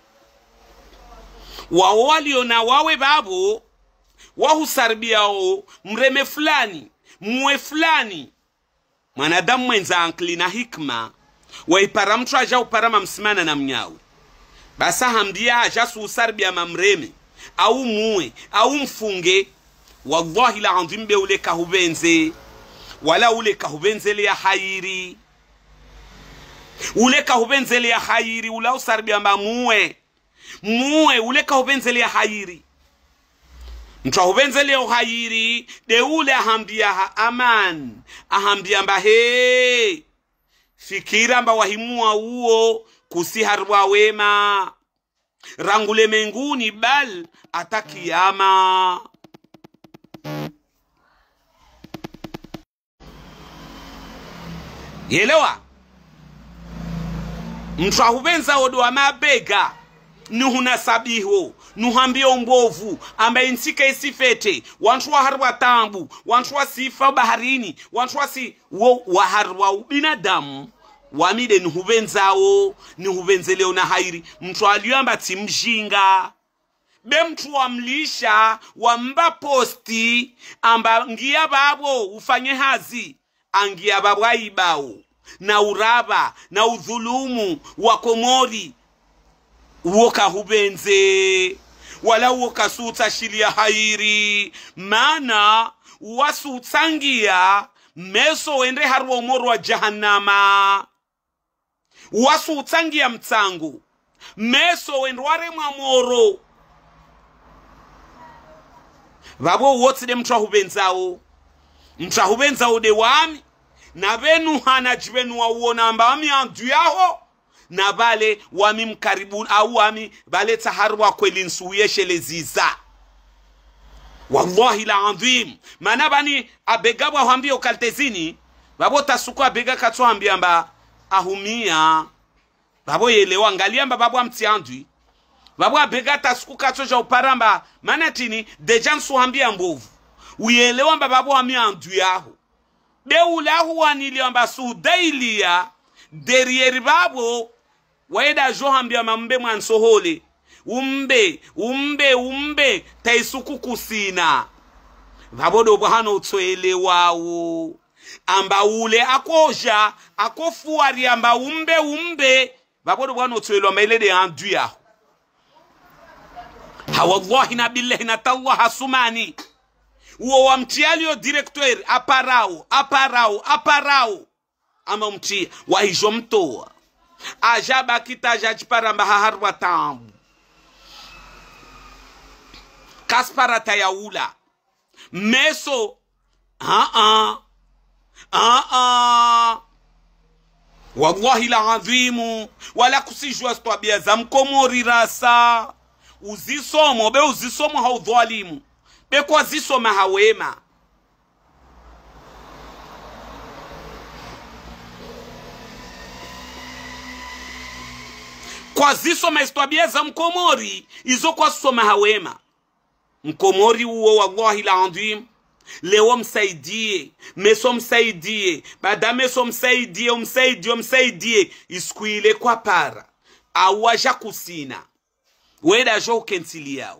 wa walio na wawe babu wahusarbiao mreme fulani muwe fulani mwanadamu mwenza ankli na hikma waipara mtu aja uparama msimana na mnyawe basa hamdia aja suusarbia mamreme au muwe au mfunge wallahi la andimbe ule kahubenze wala ule kahubenzele ya hairi ule kahubenzele ya hairi ula usarbia mamuwe muwe ule kahubenzele ya hairi mtu ahubenzele ya hairi de ule ahambia ha aman ahambia mba he fikira mba wahimua uo kusiharwa wema rangule menguni bal atakiyama yelewa mtu ahubenza odo wa mabega nuhuna sabiho nuhambio mbovu ambaye nsika isifete wantu wa harwa tambu wantu wa sifa baharini wantu wa si wo wa harwa binadamu wamide nuhubenzao nuhubenzeleo na hairi mtu aliamba timjinga be mtu wamlisha wamba posti amba ngia babo ufanye hazi angia babo aibao na uraba na udhulumu wa komori uoka hubenze wala uoka suta shilia hairi mana wasutangia meso wende harwa umoru wa jahannama wasutangia mtangu meso wendware mwamoro babo wote de mtu ahubenzao mtu ahubenzao de wami na benu hana jibenu wa uona amba wami andu yaho na bale wami mkaribun au wami bale taharwa kweli nsuye leziza wallahi la adhim mana bani abegabwa hambio kaltezini babo tasuko abega katso ambia mba ahumia babo yelewa angalia mba babo amtiandwi babo abega tasuko katso ja uparamba mana tini deja nsu ambia mbovu uyelewa mba babo wami andu yaho de ulahu wanili mba su dailia derrière babo waida jo hambia mambe mwansohole umbe umbe umbe taisuku kusina vabodo bwahano utsoelewawo amba ule akoja akofuari amba umbe umbe vabodo bwahano utsoelewa mailede andu yaho ha wallahi na billahi na tallaha sumani uo wa mtialio directeur aparao aparao aparao ama mtia wa hijo mtoa ajaba kitaja chiparamba haharwa tamu kasparata ya ula meso ah ah ah ah wallahi la adhimu wala kusijua stwabia za mkomori rasa uzisomo be uzisomo haudhalimu be kwa zisoma hawema kwa zisoma istwabia za mkomori izo kwa soma hawema mkomori uo wallahi la adhim leo msaidie meso msaidie bada meso msaidie umsaidie umsaidie iskuile kwa para awaja kusina weda jo kensilia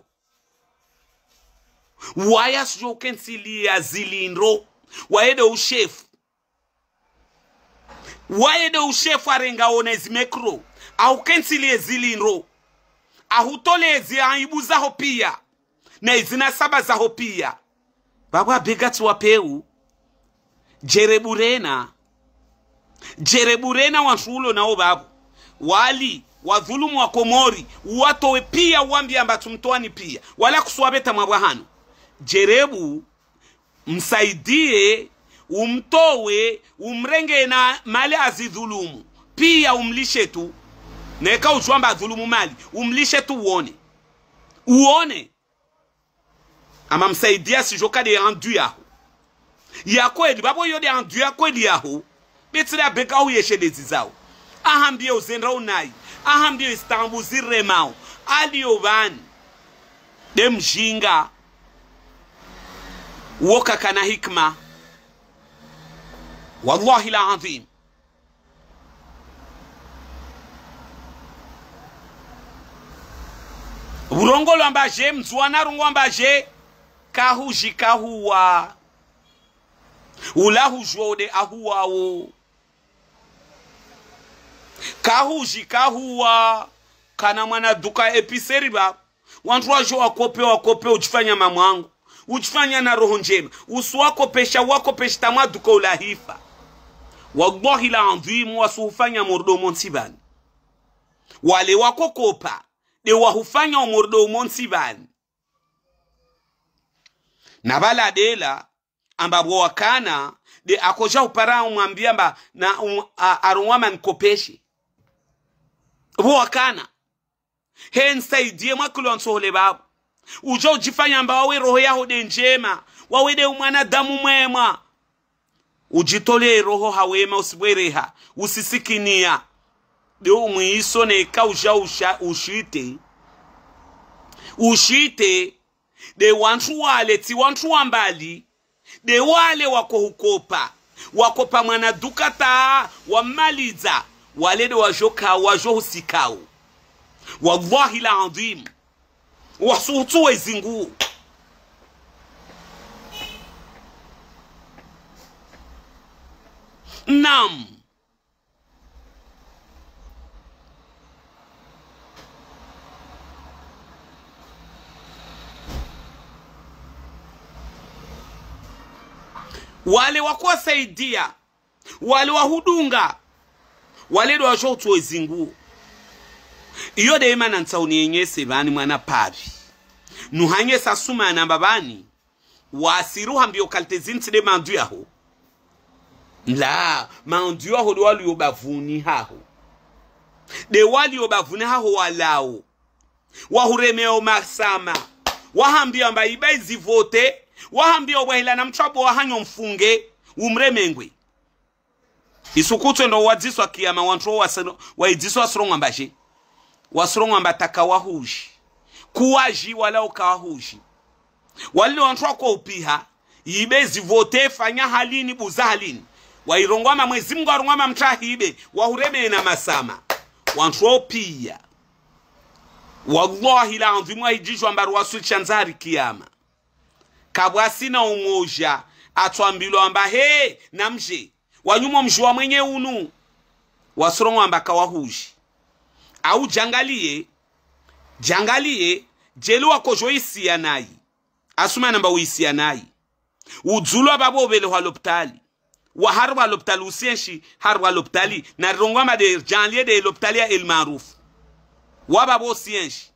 waya jo kensilia zilindro waeda ushefu waeda ushefu arenga ona zimekro au kensilie zilindro ahutole zi aibu zaho pia na izina saba zaho pia baba begatu wapeu jereburena jereburena wanshulo nao babu wali wadhulumu wa komori watowe pia wambi amba tumtoani pia wala kuswabeta mabwahano jerebu msaidie umtowe umrenge na mali azidhulumu pia umlishe tu neka ujuamba dhulumu mali umlishe tu uone uone ama msaidia si joka de rendu yaho ya kweli babo yo de rendu ya kweli yaho betira beka u yeshe lezizao ahambie uzendra unai ahambie Istanbul ziremao aliovan de mjinga woka kana hikma wallahi la azim urongolo ambaje mzwana rungo ambaje kahuji kahuwa ulahu jode ahuwawo kahuji kahuwa kana mwana duka episeri ba wantu wajo wakope wakope uchifanya mamwangu uchifanya na roho njema usuwako pesha wako pesha tamwa duka ulahifa wallahi la andhimu wasuhufanya mordo monsibani wale wako kopa de wahufanya umordo monsibani na bala dela ambabo wakana de akoja upara umwambia mba na um, arungwama nkopeshe bo wakana hen saidie mwakulo nsole babu ujo ujifanya mba wawe roho yaho de njema wawe de umwana damu mwema ujitole roho hawema usibwereha usisikinia de umwiso ne kauja usha ushite ushite de wantu wale ti wantu wambali de wale wako hukopa wakopa mwana dukata wamaliza wale de wajoka wajo husikao wallahi la adhim wasuhutu wezingu nam wale wakuwa saidia wale wahudunga wale do wajo tuwe zingu iyo de imana ntauni yenyese bani mwana pavi nuhanye sasuma na babani wasiru hambio kalte zinti de mandu yaho la mandu yaho de wali obavuni haho de wali obavuni haho walao wahuremeo masama wahambia mba ibaizi vote wahambia wahila na mchabo wahanyo mfunge umremengwe isukutwe ndo wadziswa kiyama wantu waseno waidiswa sronga mbaje wasronga mbataka wahuji kuwaji wala ukawahuji wali wantu kwa upiha ibezi vote fanya halini buza halini wairongwama mwezi Mungu arongwama mtahibe wahureme na masama wantu pia wallahi la anzimu hijishwa mbaru wasul chanzari kiyama kabwasina umoja atwambilo amba he namje wanyumo mjua mwenye unu wasrongo amba kawahuji au jangalie jangalie jelu wako joisi ya nai asuma namba uisi ya nai udzulu ababo bele wa lopitali wa harwa lopitali usienshi harwa lopitali na rongwama de janlie de lopitali ya el maruf wababo sienshi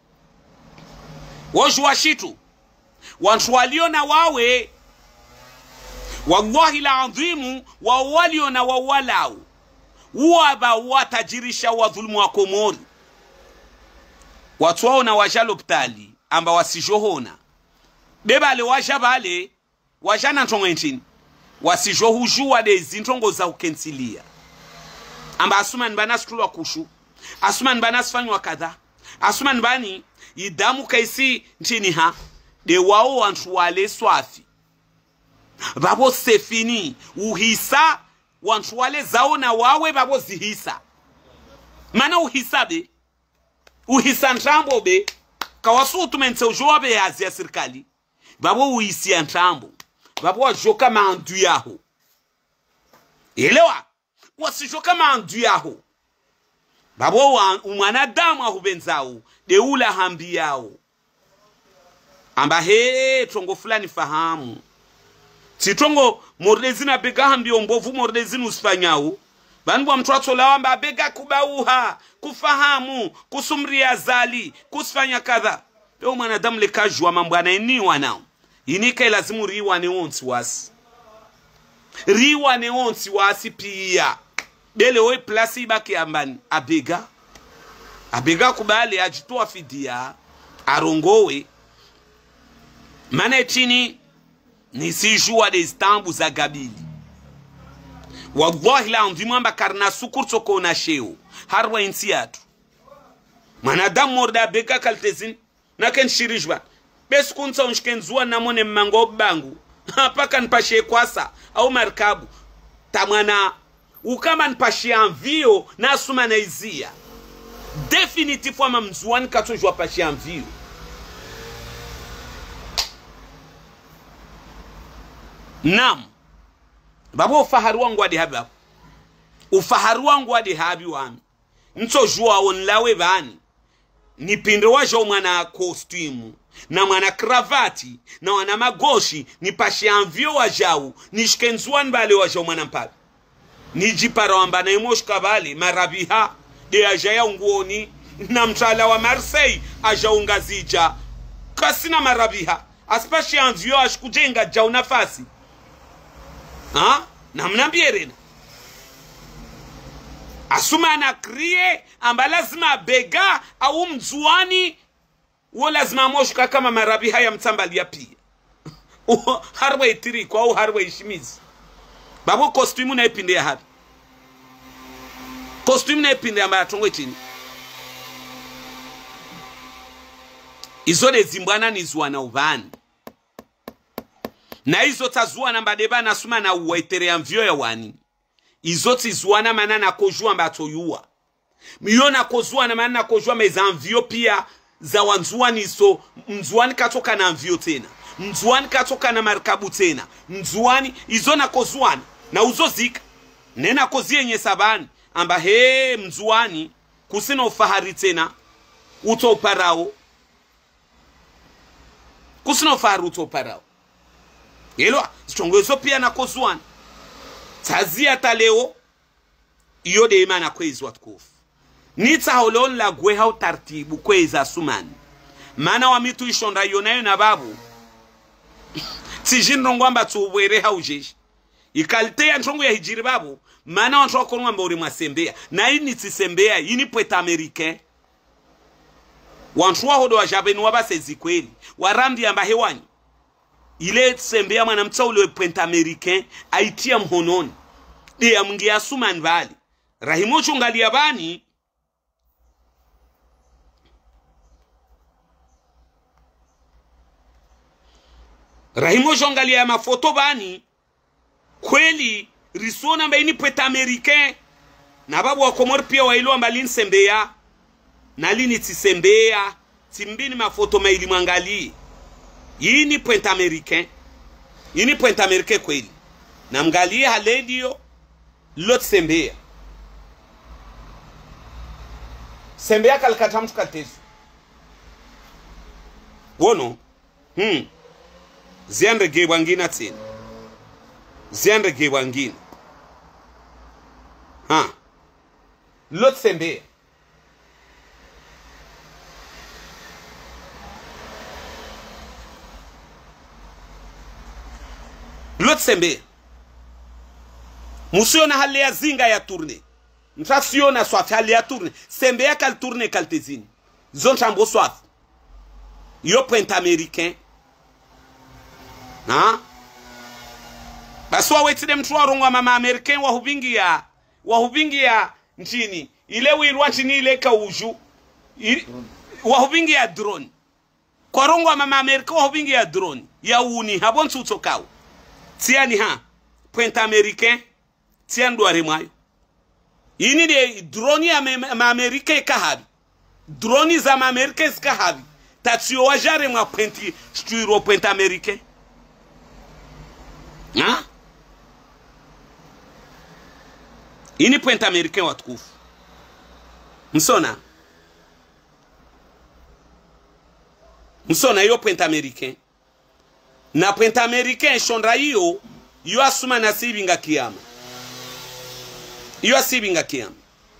wajua shitu wantu waliona wawe wallahi la adhimu wa waliona wawalau waba watajirisha wa dhulmu wa komori watu wao na wajalopitali amba wasijohona bebale wajabale wajana ntongo entini wasijohujua de zintongo za ukensilia amba asuma nbana skulu kushu asuma nbana sifanywa kadha asuma nbani idamu kaisi ntini ha de wao wantu wale swafi babo sefini uhisa wantu wale zaona wawe babo zihisa mana uhisabe uhisa ntambo be kawasu tumente ujobe ya zia serikali babo uhisi ntambo babo wajoka mandu yaho elewa wasijoka mandu yaho babo umwanadamu ahubenzao de ula hambi yao amba he tongo fulani fahamu sitongo mordezina bega hambio mbovu mordezina usifanyao bani bwa mtu atola amba bega kubauha kufahamu kusumria zali kusifanya kadha leo mwanadamu lekajwa mambo anaeniwa nao inika lazimu riwa ne onti wasi riwa ne onti wasi pia bele we place ibaki ambani abega abega kubali ajitoa fidia arongowe mane chini ni sijua de stambu za gabili wallahi la ndimamba karna sukurto kona sheo harwa insiatu mwanadamu morda beka kaltezin na ken shirijba bes kunsa unshken zuwa na mone mango bangu paka npashe kwasa au markabu tamwana ukama npashe anvio na asuma na izia definitivement ma mzuani kato jwa pashe anvio nam babu ufaharu wangu wadi habi habi ufaharu wangu wadi habi wami nto jua onlawe bani nipinde wajo mwana kostimu na mwana kravati na wana magoshi nipashe anvio wajau nishkenzuan bale wajo mwana mpabi nijipara wamba na imoshka bale marabiha de ajaya unguoni na mtala wa Marseille aja ungazija kasina marabiha asipashe anvio ashkujenga jau nafasi ha na mnambierena asuma na kriye amba lazima bega au mzuani wo lazima moshka kama marabi haya mtambalia pia harwe itiriko au harwe ishimizi babu kostumu na ipinde ya habi kostumu na ipinde ya mara tongwe chini izode zimbwana ni zuana uvani na izo tazuana mbadeba na suma na uwaitere ya mvio ya wani izoti zuana manana kojua mbato yuwa miona kozuana manana kojua meza mvio pia za wanzuani so mzuani katoka na mvio tena mzuani katoka na markabu tena mzuani izona kozuana na uzozika nena kozie nye sabani amba he mzuani kusina ufahari tena utoparao kusina ufahari utoparao yelwa zichongozo pia na kozuani tazia taleo iyo de imana kwezi watukufu nita holon la gwe hau tartibu kweza sumani mana wa mitu ishonda yonayo na babu tijin rongwamba tuwere hau jeshi ikalite ya nchongo ya hijiri babu mana wa nchongo konwamba uri mwasembea na ini tisembea ini pweta amerike wanchuwa hodo wa jabenu wabase zikweli waramdi amba hewani ile sembea mwana mta ule pwenta amerike aitia mhononi de ya mungia suman vali rahimo chungali ya bani rahimo chungali ya mafoto bani kweli risuona mba ini pweta amerike na babu wa komori pia wa ilo ambalini sembea na lini tisembea timbini mafoto maili mwangali yini point americain yini point americain kweli na mgalie haledio lot sembea sembea kalkata mtu kaltezu wono hmm ziande gebwangina tena ziande gebwangina ha lot sembea lot sembe musiona hali ya zinga ya tourne mtasiona swafi hali ya tourne sembe ya kal tourne kaltezini zon chambo swafi yo point americain ha baswa wetide mtu warungwa mama americain wa hubingi ya wa hubingi ya nchini ile wirwa nchini ile kauju wa hubingi ya drone kwa rungwa mama americain wa hubingi ya drone ya uni habon tutokao tiani ha point americain tiando aremayo ini de drone ya ma americain kahabi drone za ma americain kahabi tatio wajare mwa point stuiro point americain ha ini point americain watukufu msona msona yo point americain na point americain shondra hiyo yo asuma na sibinga kiyama yo asibinga kiyama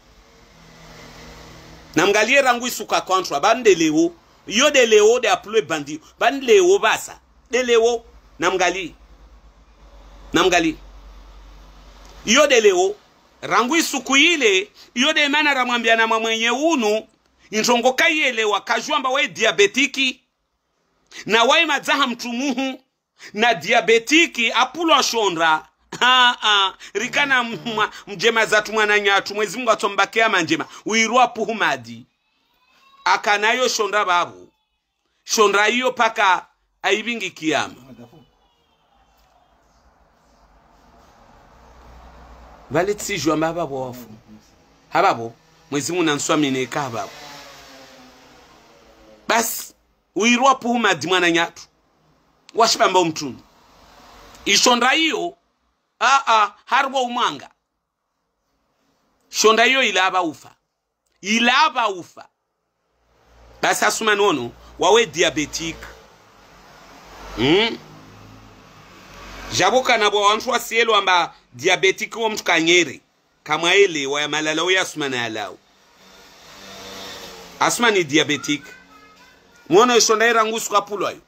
na mgalie rangu isuka kontra bande leo yo de leo de apple bandi bande leo basa de leo na mgalie na mgalie yo de leo rangu isuku ile yo de mana ramwambia na mwenye unu injongo kayelewa kajwamba we diabetiki na wai mazaha mtumuhu na diabetiki apulo shondra ha ha rikana mjema za tumwana nyatu mwezi Mungu atombakea manjema uirua puhumadi akanayo shonda babu shonda hiyo paka aibingi kiyama vale tsijwa mababo wafu hababo mwezi Mungu nanswamine ka hababo bas uirwa puma dimwana nyatu washibamba umtunu ishonda hiyo a a harbo umanga shonda hiyo ilaba ufa ilaba ufa basi asuma nono wawe diabetic hmm jaboka na bwa wantu wasielo amba diabetic wo mtu kanyere kama ele wa malala ya asuma na alao asuma ni diabetic mwono shonda ira ngusu kapulo ayo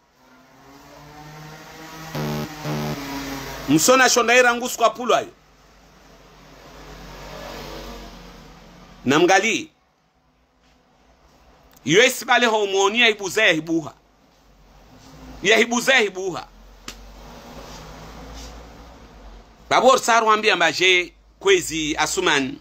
msona shonda ira ngusu kapulo ayo namgali Yesi bale homoni ya hibuza ya hibuha. Ya hibuza ya hibuha. Babor saru ambia mbaje kwezi asuman.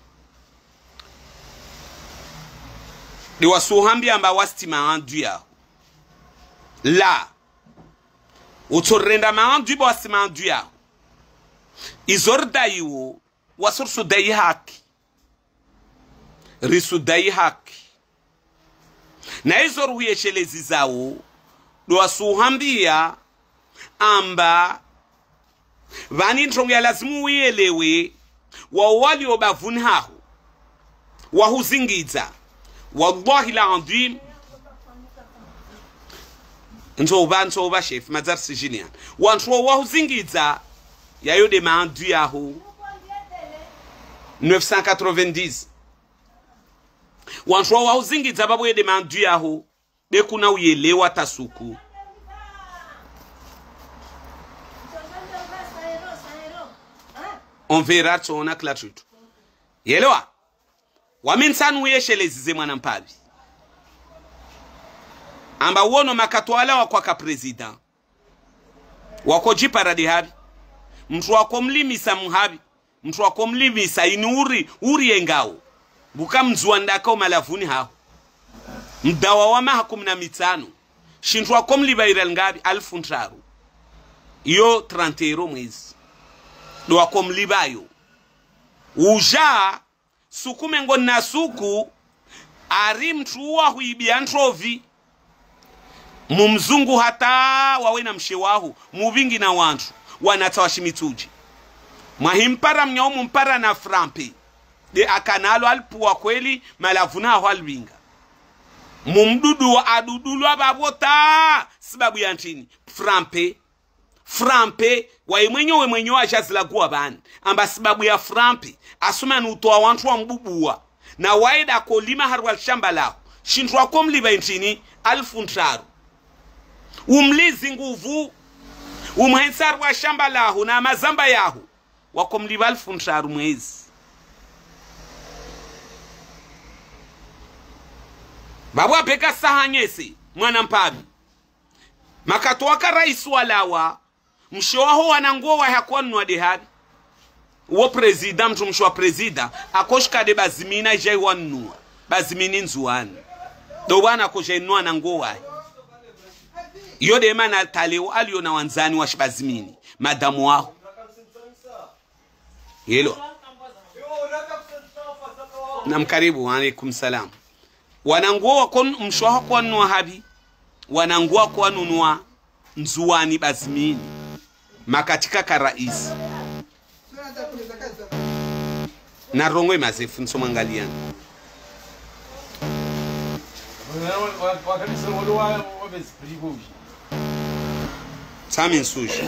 Di wasu hambia mba wasti maandu ya. La. Utorenda maandu iba wasti maandu ya. Izor dayiwo wasursu dayi haki. Risu dayi haki. Na hizo ruhiyeshelezi zao wasuhambia amba vani ntongia lazimu uielewe wa wali obavuni haho wahuzingiza wallahi la andim ntoba ntoba chef mazar sijinian wantu wahuzingiza yayo de mandu yaho neuf cent quatre-vingt-dix wantu wa uzingiza babo yede mandu yaho bekuna uyelewa tasuku on verra tona klatutu yelewa waminsanu uyeshelezize mwana mpabi amba wono makatwala wa kwa ka president wako jiparadi habi mtu wako mlimisa muhabi mtu wako mlimisa inuri uri engao buka mzuandaka malavuni hao mdawa wa maha kumna mitano shintu wako mlibaira ngabi alfu ntaru iyo trente euro mwezi do wako mlibayo uja suku mengo na suku ari mtu wa huibia ntrovi mumzungu hata wawe na mshewahu mubingi na wantu wanatawashimituji mwahimpara mnyao mpara na frampe de akanalo alpuwa kweli malavuna hao albinga mumdudu wa adudulu ababota sababu ya ntini frampe frampe wa mwenyo we mwenyo ajazila guwa bani amba sababu ya frampe asuma nutoa wantu wa mbubuwa na waida kolima harwal shamba lao shintu wa komliba ntini alfu ntaru umlizi nguvu umhensar wa shamba lao na mazamba yahu wakomliba alfu ntaru mwezi babu apeka sahanyesi mwana mpabi makatwaka rais walawa mshowaho wananguo wa hakuwa nwa dehadi uwo prezida mtu mshowa prezida akoshka de bazimina jai wanua bazimini nzuani do wana akoshka inua nanguo wa yode mana taleo alio na wanzani wa shibazimini madamu waho yelo na mkaribu alaikum salam wananguo wakon mshoha kwa nua habi wananguo kwa nunua nzuani bazimini makatika ka rais na rongwe mazefu nsomangaliana sami nsuja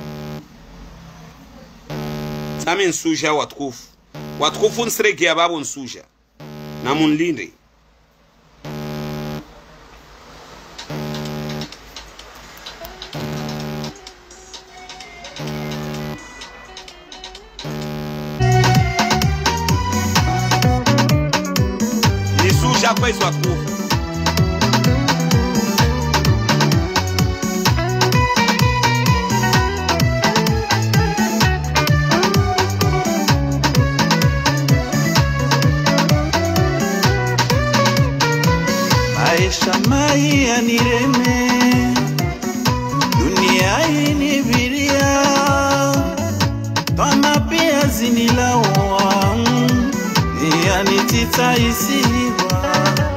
sami nsuja watukufu watukufu nsiregi ya babu nsuja na munlinde nisuja kwa hizo watukufu Aishamahi anireme, dunia iniviria, kama pia zinilawa, yanitita isiwa.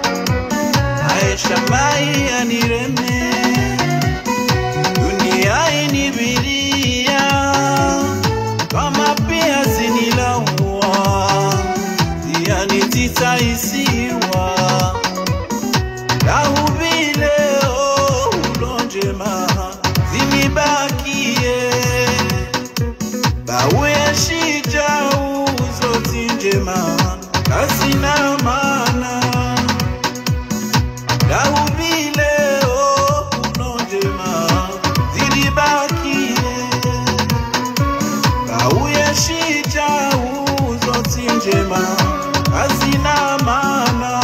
Aishamahi anireme, dunia iniviria, kama pia zinilawa, yanitita isiwa. Lahubile o ulonjema zinibakie, bawe shija uzoti njema kasina mana. Lahubile o ulonjema zinibakie, bawe shija uzoti njema kasina mana.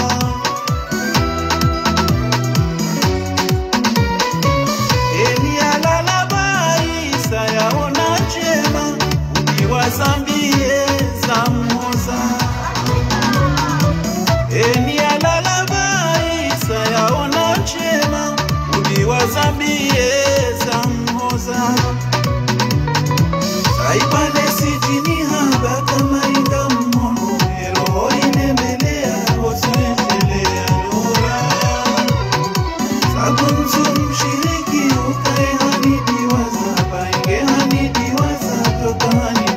Zambie zamoza eni alalabai sayaona chema uliwa Zambie zamoza saibane sijini haba kama inga mmono ero inemelea osuendelea lora sabunzu mshiriki ukae hanidi wazaba inge hanidi wazatoka hanidi.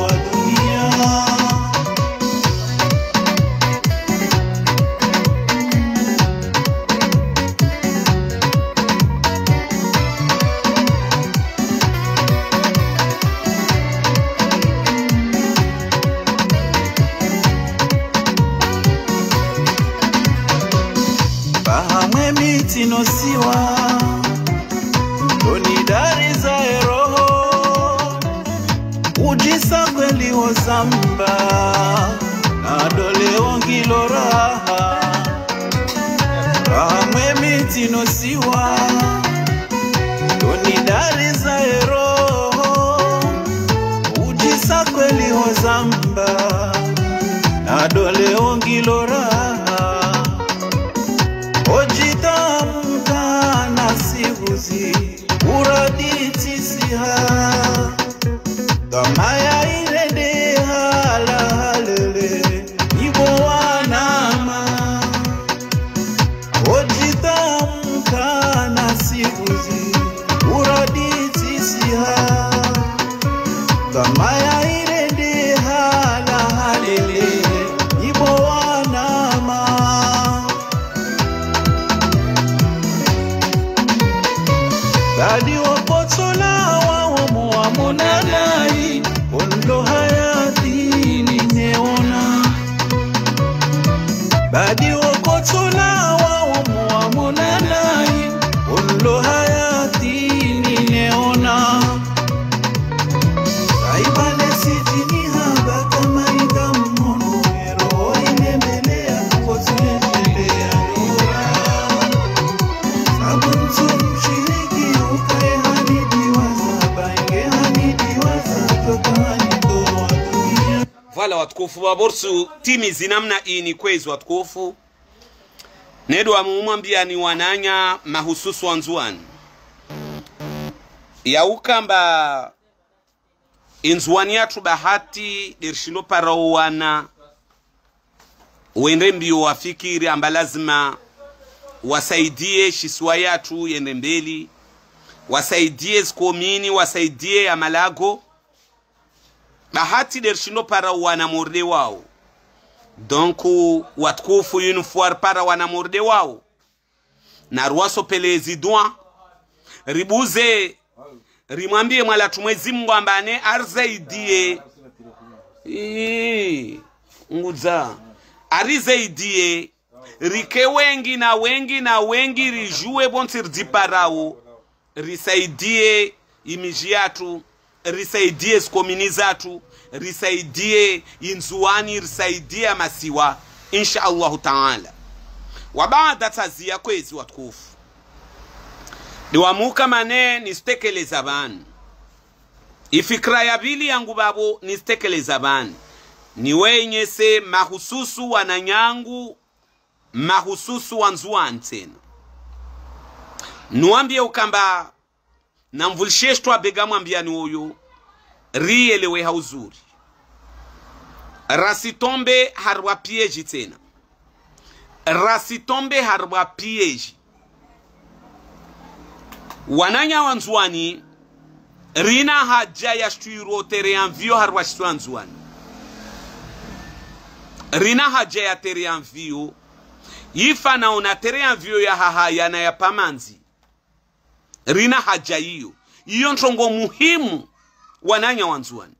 Fahamwe miti nosiwa doni dari za eroho ujisa kweli wozamba na dole ongilo raha. Fahamwe miti nosiwa doni dari za eroho ujisa kweli wozamba na dole ongilo raha. Ojitamka nasibuzi uraditi siha Gamaya irende hala halele Ibo wanama Ojitamka nasibuzi uraditi siha Gamaya irende hala halele Ibo wanama. Badi wapotola wa homo wa monanai Ondo hayati nineona. Badi wapotola wa homo wa monanai Ondo hayati nineona. Saibane sijini haba kama inga mmono ero inemelea osuendelea lora sabunzu mshiriki ukae hanidi wazaba inge hanidi wazatoka hanidi wa dunia. Vala watukufu wa borsu timi zinamna ini kwezi watukufu nedu wa muumambia ni wananya mahususu wanzuani ya ukamba inzuani yatu bahati dirshino para wana uende mbio wafikiri amba lazima wasaidie shiswa yatu yende mbeli, wasaidie skomini, wasaidie ya malago bahati dirshino para wana morde wao. Donku watukufu unifuar para wana morde wao na ruwaso pelezi dua ribuze rimwambie mwala tumwezi Mungu ambane arzaidie Iii Nguza Arizaidie Rike wengi na wengi na wengi rijue bonti rdiparao Risaidie imijiatu Risaidie skominizatu Risaidie inzuani Risaidie masiwa Insha Allahu ta'ala. Wabaada tazia kwezi watukufu Diwamuka mane nistekeleza bani. Ifikra ya bili yangu babo nistekeleza bani. Niwenye se mahususu wananyangu, mahususu wanzuan tena. nuambie ukamba na mvulisheshtwa bega mwambiani uyu rielewe hauzuri rasitombe harwa pieji tena rasitombe harwa pieji wananya wanzuani rina haja ya shtuiro tere anvio harwa shtuanzuani rina haja ya tere anvio ifa naona tere anvio ya hahaya na ya pamanzi rina haja hiyo hiyo ntongo muhimu wananya wanzuani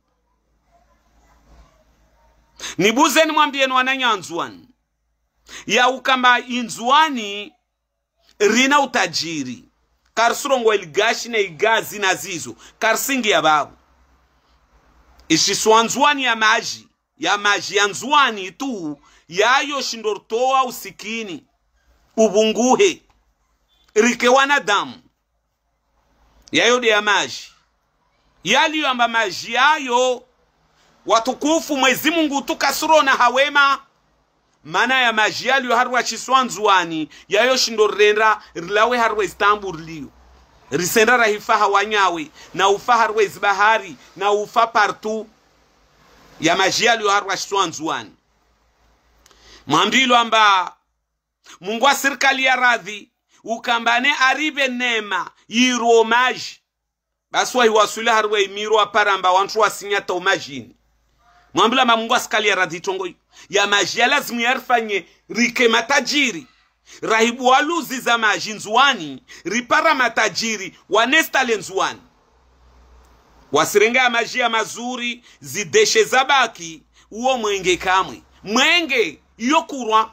nibuzeni mwambieni wananya wanzuani ya ukamba inzuani rina utajiri karsurongo iligashi na igazi na zizo karsingi ya babu ishiswanzuani ya maji ya maji ya nzuani tu yayo shindortoa usikini ubunguhe rike wanadamu yayo de ya maji yali yamba maji yayo watukufu Mwenyezi Mungu tukasuro na hawema mana ya maji yali harwa chiswanzuani yayo shindorenda rilawe harwa Istanbul liyo risenda rahifa hawanyawe na ufa harwa izbahari na ufa partu ya maji yali harwa chiswanzuani mwambilo amba Mungu wa serikali ya radhi ukambane aribe nema yiro maji baswa hiwasule harwe imiro aparamba wantu wasinyata umajini mwambilo amba Mungu wa serikali ya radhi tongo ya maji ya lazimu yarfanye rike matajiri rahibu waluzi za maji nzuani ripara matajiri wanestale nzuani wasirenga ya maji ya mazuri zideshe zabaki uo mwenge kamwe mwenge iyo kurwa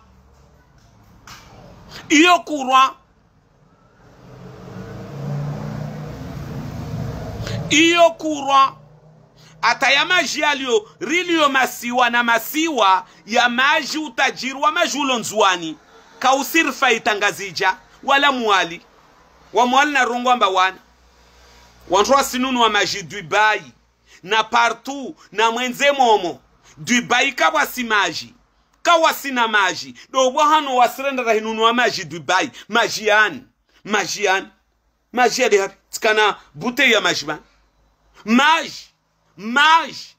iyo kurwa iyo kurwa ata ya maji yalio rilio masiwa na masiwa ya maji utajiri wa majulo nzuani kausirfa itangazija wala mwali wa mwali na rongo amba wana wantuwa sinunu wa maji Dubai na partout na mwenze momo Dubai kawa si maji kawa sina maji dogo hano wasirenda rahinunu wa maji Dubai maji yani maji yani maji ya dehari tikana bute ya maji ban maji maji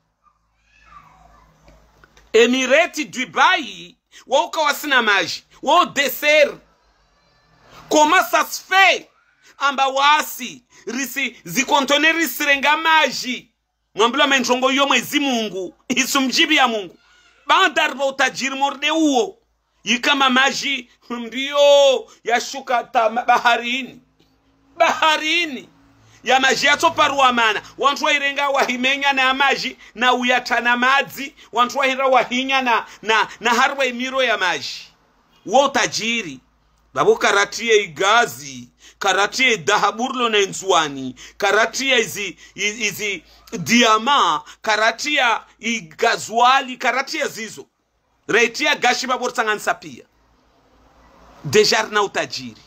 Emirati Dubai wauka wasina maji wao deser koma ça se fait amba wasi risi zikontone risirenga maji mwambila menjongo yo Mwenyezi Mungu isumjibi ya Mungu bandarba utajiri morde uo yikama maji mbio yashuka ta baharini baharini ya maji yatoparwa mana wantu wairenga wahimenya na maji na uyatana madzi wantu wahira wahinya na na, na harwa imiro ya maji wo utajiri babu karatie igazi karatie dahaburlo na nzuani karatie izi izi diama karatia igazwali karatia zizo reitia gashi babor tsangansa pia dejar na utajiri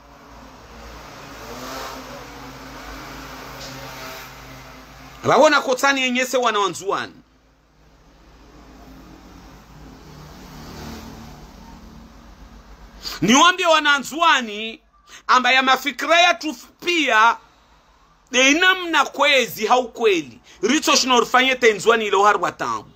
babona kotsani yenyese wana wanzuani niwambie wananzuani amba ya mafikira ya tufipia de inamna kwezi hau kweli richo shinorifanye tenzwani ilo harwa tamu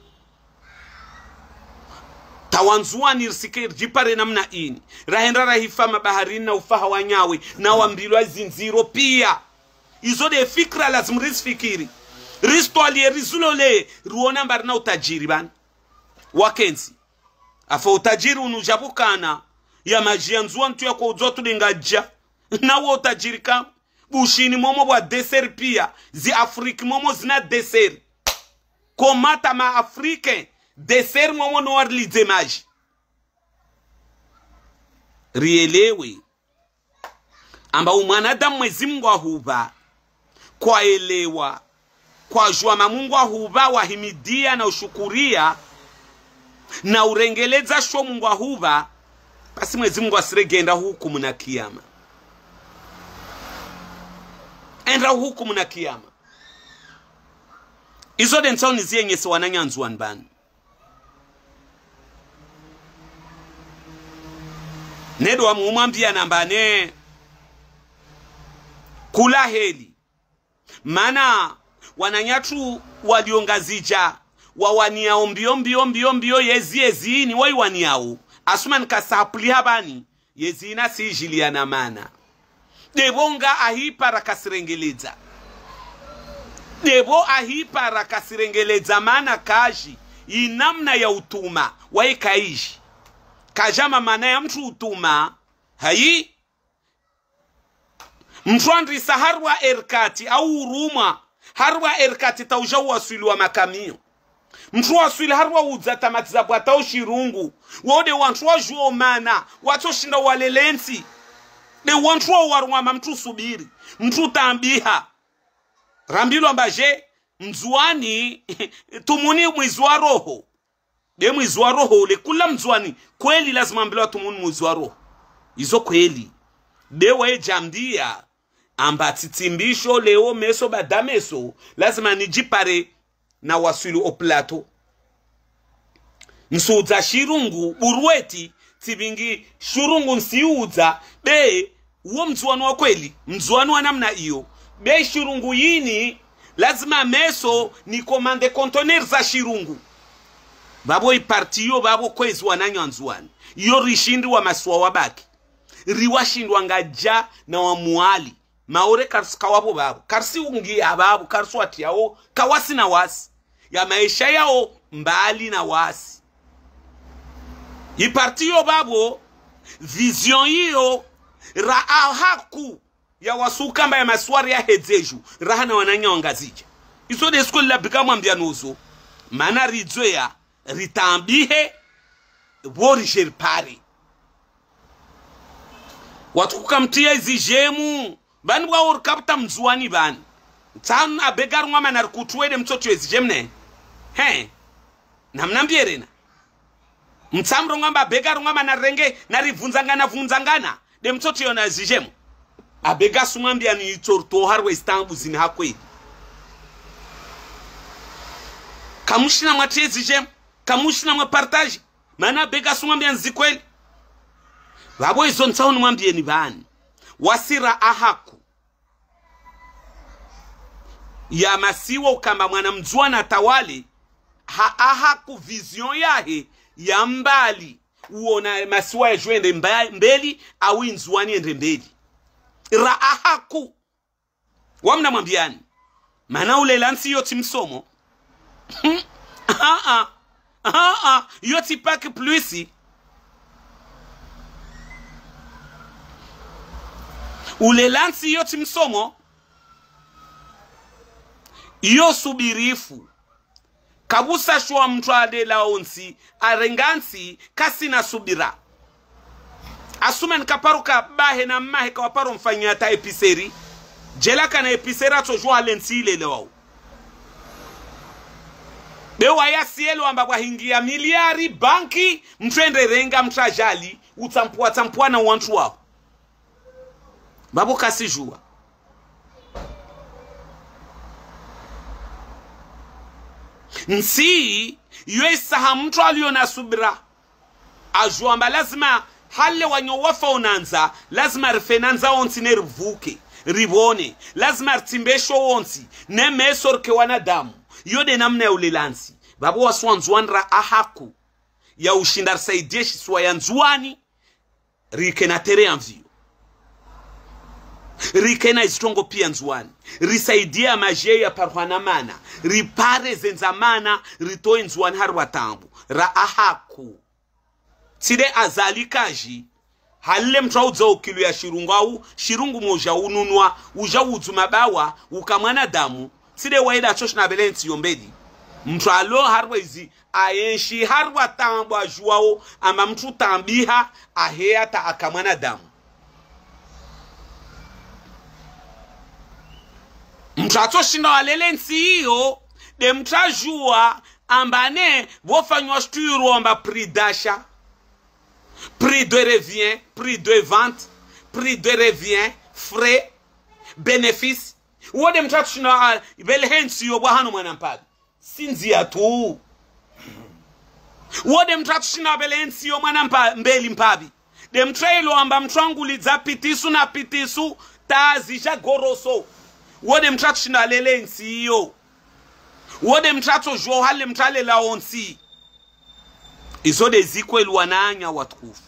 tawanzuani risike jipare namna ini rahenda rahifa mabaharini na ufaha wanyawe na wambilwa zinziro pia izo de fikra lazim risfikiri risto alie rizulole ruona mbarina utajiri bana wakenzi afa utajiri unujabukana ya majia nzuwa ntu ya kwa uzotu lingaja na uo utajiri kama bushini momo wa deseri pia zi Afriki momo zina deseri komata ma Afrike deseri momo no warlize maji rielewe amba umwanadamu Mwenyezi Mungu ahuba kwa elewa kwa jua Mungu ahuba wahimidia na ushukuria na urengeleza shwa Mungu ahuba basi Mwenyezi Mungu asiregenda hukumu na kiyama enda hukumu na kiyama izo densao niziye nyese wananyanzu wanbani nedo wa muumambia nambane kula heli mana wananyatu waliongazija wawaniao mbio mbio mbio mbio yezi yezi ni wai waniao asuma nikasapuli habani yezi na sijiliana mana debonga ahipa rakasirengeleza debo ahipa rakasirengeleza mana kaji inamna ya utuma wai kaishi kajama mana ya mtu utuma hayi mtwandrisa harwa erkati au uruma harwa erkati tauja wasili wa makamio mtu wasili harwa udza tamatiza bwata ushirungu wode wantwa juo mana wato shinda walelensi de wantwa warwa mtu subiri mtu tambiha rambilo ambaje mzuani tumuni mwizi wa roho de mwizi wa roho ule kula mzuani kweli lazima mbilo tumuni mwizi wa roho izo kweli de we jamdia amba titimbisho leo meso badameso lazima nijipare na wasuli o plato nsuza shirungu burweti tibingi shurungu nsiuza be uo mzuano wa kweli mzuano wa namna iyo be shirungu yini lazima meso ni komande kontoner za shirungu babo ipartiyo babo kwezi wananyo nzuani iyo rishindi wa maswa wabaki riwashindwa ngaja na wa muali maore karsi kawabo babu karsi ungi ababu karsi wati yao kawasi na wasi ya maisha yao mbali na wasi ipartiyo babu vision hiyo raahaku ya wasukamba ya maswari ya hedzeju rahana wananya wangazija iso de skuli labika mwambia nuzo mana ridzoya ritambihe wori sherpari watu kukamtia izi jemu bani bwa urkapta mzuani bani tsan abegar ngama na kutuwede mtoto izi jemne he namnambierena mtsamro ngamba begar ngama na renge na rivunzangana vunzangana de mtoto yona izi jemu abega sumambia ni itorto harwe stambu zini hakwe kamushina mwatezi jemu kamushina mwa partage mana bega sumambia nzikweli wabo izo ntaoni mwambie ni bani wasira ahaku ya masiwa ukamba mwana mzuana tawali ha ahaku vision yahe ya mbali uona masiwa ya juende mbeli au inzuani ende mbeli ra ahaku wamna mwambiani mana ule lansi yoti msomo haa haa yoti paki pluisi ule lansi yoti msomo iyo subirifu kabusa shwa mtu adela onsi arengansi kasi na subira asumen kaparuka bahe na mahe kawaparu mfanya ta episeri jelaka na episera tojua lensi ile leo bewa ya sielo amba hingia miliari banki mtrende renga mtrajali utampua tampua na wantu wao babu kasi jua nsi yue saha mtu alio na subira ajua amba lazima hale wanyo wafa unanza lazima rifenanza onsi ne rivuke ribone lazima ritimbesho onsi ne mesorke wanadamu yode namna ya ulilansi babu waswanzuanra ahaku ya ushindar saideshi suwa ya nzuani rike na tere anvio rikena istongo pia nzuani risaidia maje ya parwanamana ripare zenzamana ritoe nzuani harwa tambu ra ahaku tide azali kaji halle mtrauza ukilu ya shirungu au shirungu moja ununua uja uzumabawa ukamwana damu tide waida chosh na belensi yombedi mtralo harwa izi ayenshi harwa tambu ajuao ama mtu tambiha ahea ta akamwana damu mtrato shinda walele nsi iyo de mtrajua ambane wofanywa sturu amba prix d'achat prix de revient prix de vente prix de revient frais bénéfice wode mtrato shinda wale nsi iyo wahanu mwanampabi sinzi ya tu wode mtrato shinda wale nsi iyo mwanampa mbeli mpabi de mtrailo amba mtrangu liza pitisu na pitisu tazi ja goroso wode mtrato shina lele nsiyo wode mtrato jo hale mtrale la onsi izo de zikweli wananya watukufu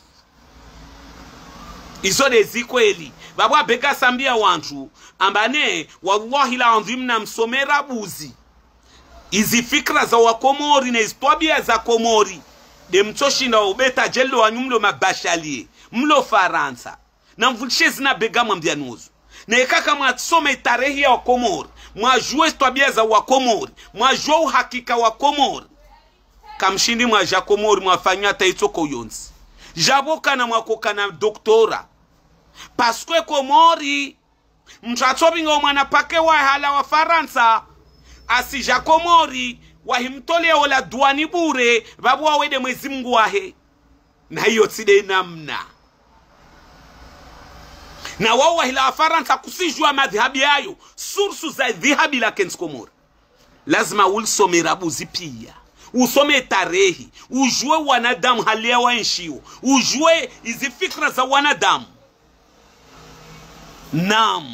izo de zikweli babwa beka sambia wantu ambane wallahi la andhim na msomera buzi izi fikra za wakomori na istwabia za komori de mtoshinda ubeta jelo wanyumlo mabashalie mlo Faransa na mvulishe zina bega mwambia nuzu na ikaka mwatsome tarehi ya wakomori mwajue istwabia za wakomori mwajue uhakika wakomori kamshindi mwa jakomori mwafanya taitoko yonsi jaboka na mwakoka na doktora paskwe komori mtatobinga umwana pake wa hala wa Faransa asi jakomori wahimtole ola duani bure babu wawede mwezi Mungu wahe na hiyo tside namna na wao wahila wa Faransa kusijua madhhabi yayo sursu za dhihabi la kenskomori lazima ulsome rabuzi pia usome tarehi ujue wanadamu halia wa nshio ujue izi fikra za wanadamu nam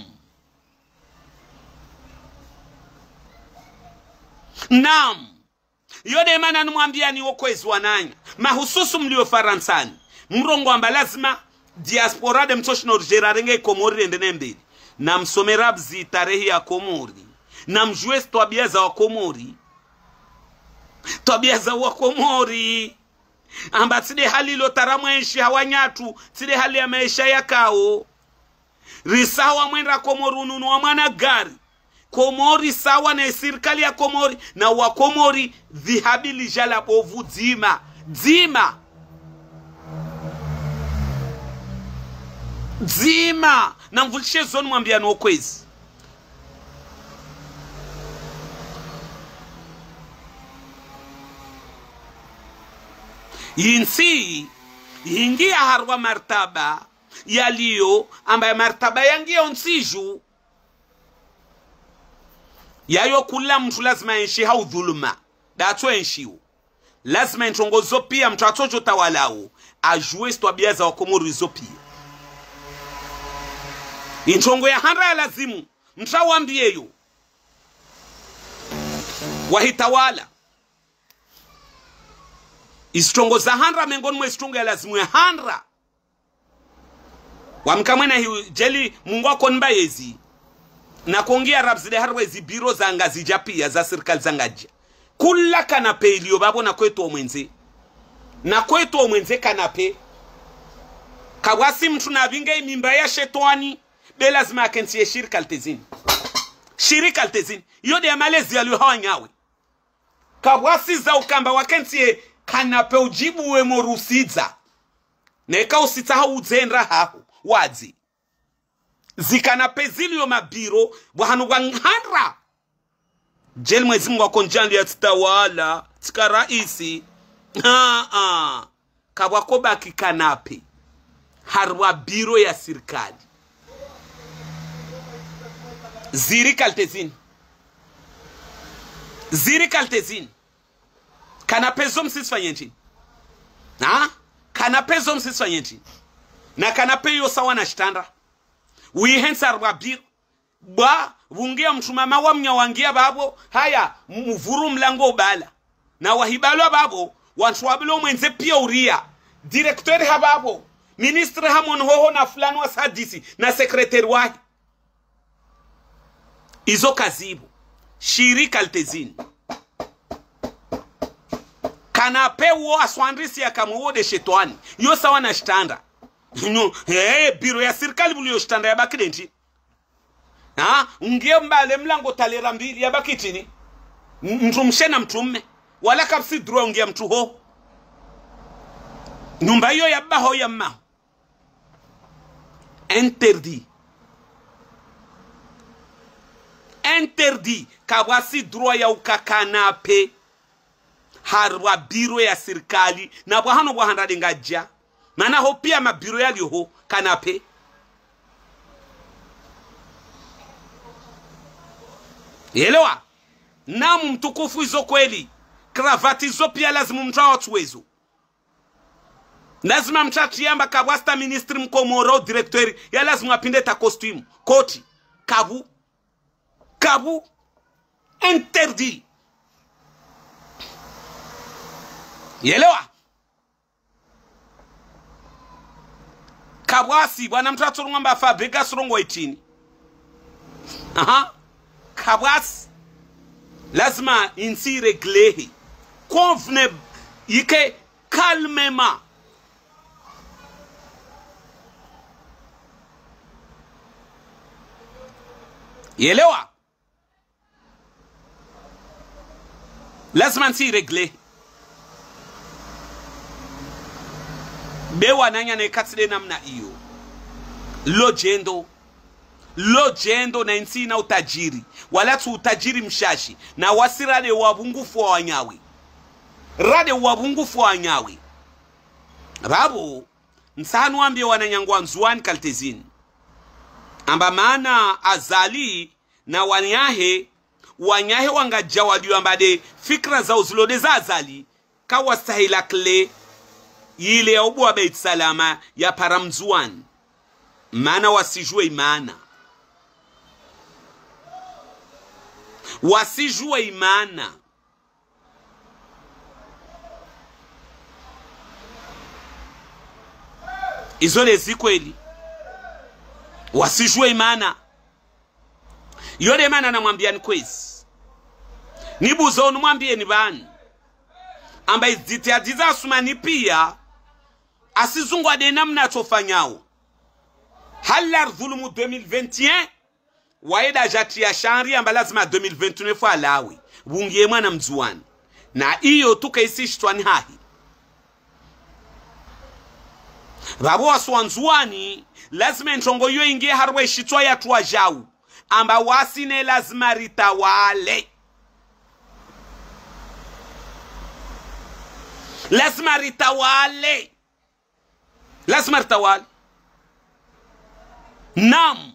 nam yode mana numwambia ni wokwezi wananya mahususu mlio Faransani mrongo amba lazima diaspora de mtoshino gerarenge komori rendene mbili na msomerabzi tarehi ya komori na mjue stwabia za wakomori tabia za wakomori amba tside hali lo taramwenshi hawanyatu tside hali ya maisha yakao risawa mwenda komori ununu wa mwana gari komori sawa na serikali ya komori na wakomori dhihabili jala bovu dzima dzima dzima na mvulishe zonu mwambia no kwezi yinsi ingia harwa martaba yaliyo ambaye martaba yangia onsiju yayo kula mtu lazima enshi hau dhuluma dato enshiu lazima entongozo pia mtu atojo tawalao ajue stwabia za wakomori zo pia intongo ya handra ya lazimu mtawambieyo wahitawala istongo za handra mengoni mwe istongo ya lazimu ya handra wamkamwena hiu jeli mungu wako nbayezi na kuongia rabzide harwezi biro za ngazi japia za serikali za ngaja kula kanape iliyo babo na kwetu omwenze na kwetu omwenze kanape kawasi mtu na binge mimba ya shetwani be lazima akensiye shirika altezini shirika altezini yode ya malezi yaliyo hawa nyawe kawasi za ukamba wakensiye kanape ujibu we morusiza neka usita hau uzenra hahu wazi zikanape ziliyo mabiro wahanu wanghandra jeli mwezi Mungu wako njandi ya titawala tika raisi haa haa kabwako baki kanape harwa biro ya sirikali ziri kaltezini ziri kaltezini kanape zo msisifanye nchini haa kanape zo msisifanye nchini na kanape yo sawa na shitandra uihensa harwa biro ba wungia mtumama wa mnyawangia babo haya mvuru mlango bala na wahibalo babo wantuwabilo mwenze pia uria direktori hababo ministre hamon hoho na fulani wa sadisi na sekretari wahi izo kazibu shirika altezini kanape uo aswandrisi ya kamuo de shetwani yo sawa na shtanda no, hey, biro ya sirikali bulio shtanda ya bakidenti ha ungie mbale mlango talera mbili ya bakitini mtu mshena mtumme wala kapsi dro ungie mtu ho numba hiyo ya baho ya ma interdit interdit kawasi dro ya ukakanape harwa biro ya sirikali na bwahano bwahanda dengaja mana ho pia mabiro ya liho kanape elewa namu mtukufu izo kweli kravati zo pia lazimu mtawa tuwezo lazima mchachiamba kabwasta ministri mkomoro directeur ya lazima apinde ta costume koti kabu kabu interdit. Yelewa kabwasi bwana mtatu ngamba fabrika surongo itini. Aha kabwasi lazima insi régler convenez yike calmement. Yelewa lazima insi régler bewa nanya na katide namna iyo lo jendo lo jendo na insi na utajiri wala tu utajiri mshashi na wasirade wabungufu wa wanyawi rade wabungufu wa wanyawi babu nsanu ambie wananyangwa nzuani kaltezini amba maana azali na wanyahe wanyahe wangajawadiwa mbade fikra za uzilode za azali kawa stahila kle ile ya ubu wa Beit Salama ya paramzuan maana wasijue imana wasijue imana izole zikweli wasijue imana yode mana namwambia ni kwezi nibuzo numwambie ni bani amba izitiadiza asumani pia asizungwa de namna atofanyao halar dhulumu deux mille vingt et un waeda jati ya shanri amba lazima deux mille vingt et un fwa alawi bungie mwana mzuani na iyo tuka isi shtwani hahi babu waswanzuani lazima ntongo yo ingie harwe shitwa ya tuwa jau amba wasine lazima ritawale lazima ritawale lazima ritawale nam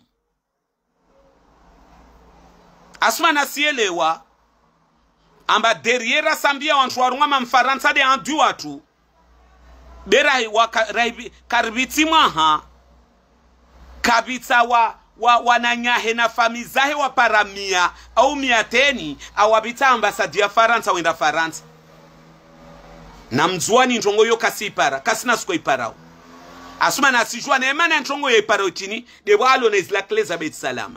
asuma nasielewa amba derrière sambia wantuwarunga mamfaransa de andu watu bera wa karibiti maha kabita wa wa wananyahe na famizahe wa paramia au miateni awabita ambasadi ya Faransa wenda Faransa na mzuani ntongo yo kasipara kasina suko iparao asuma na sijua na emana ntongo yo iparao chini de walo na izlakle za Beit Salama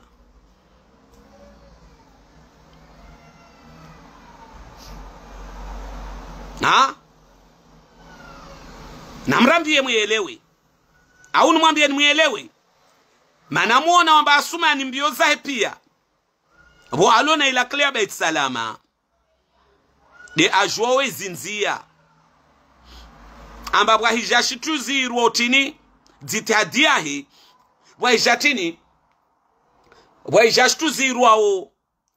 ha na mrambie muelewe au numwambie ni muelewe mana muona wamba asuma ni mbio zahe pia bo alona ila clear Beit Salama de ajwawe zinzia amba bwa hijashitu rotini zitadiahi bwa hijatini bwa hijashitu zirwao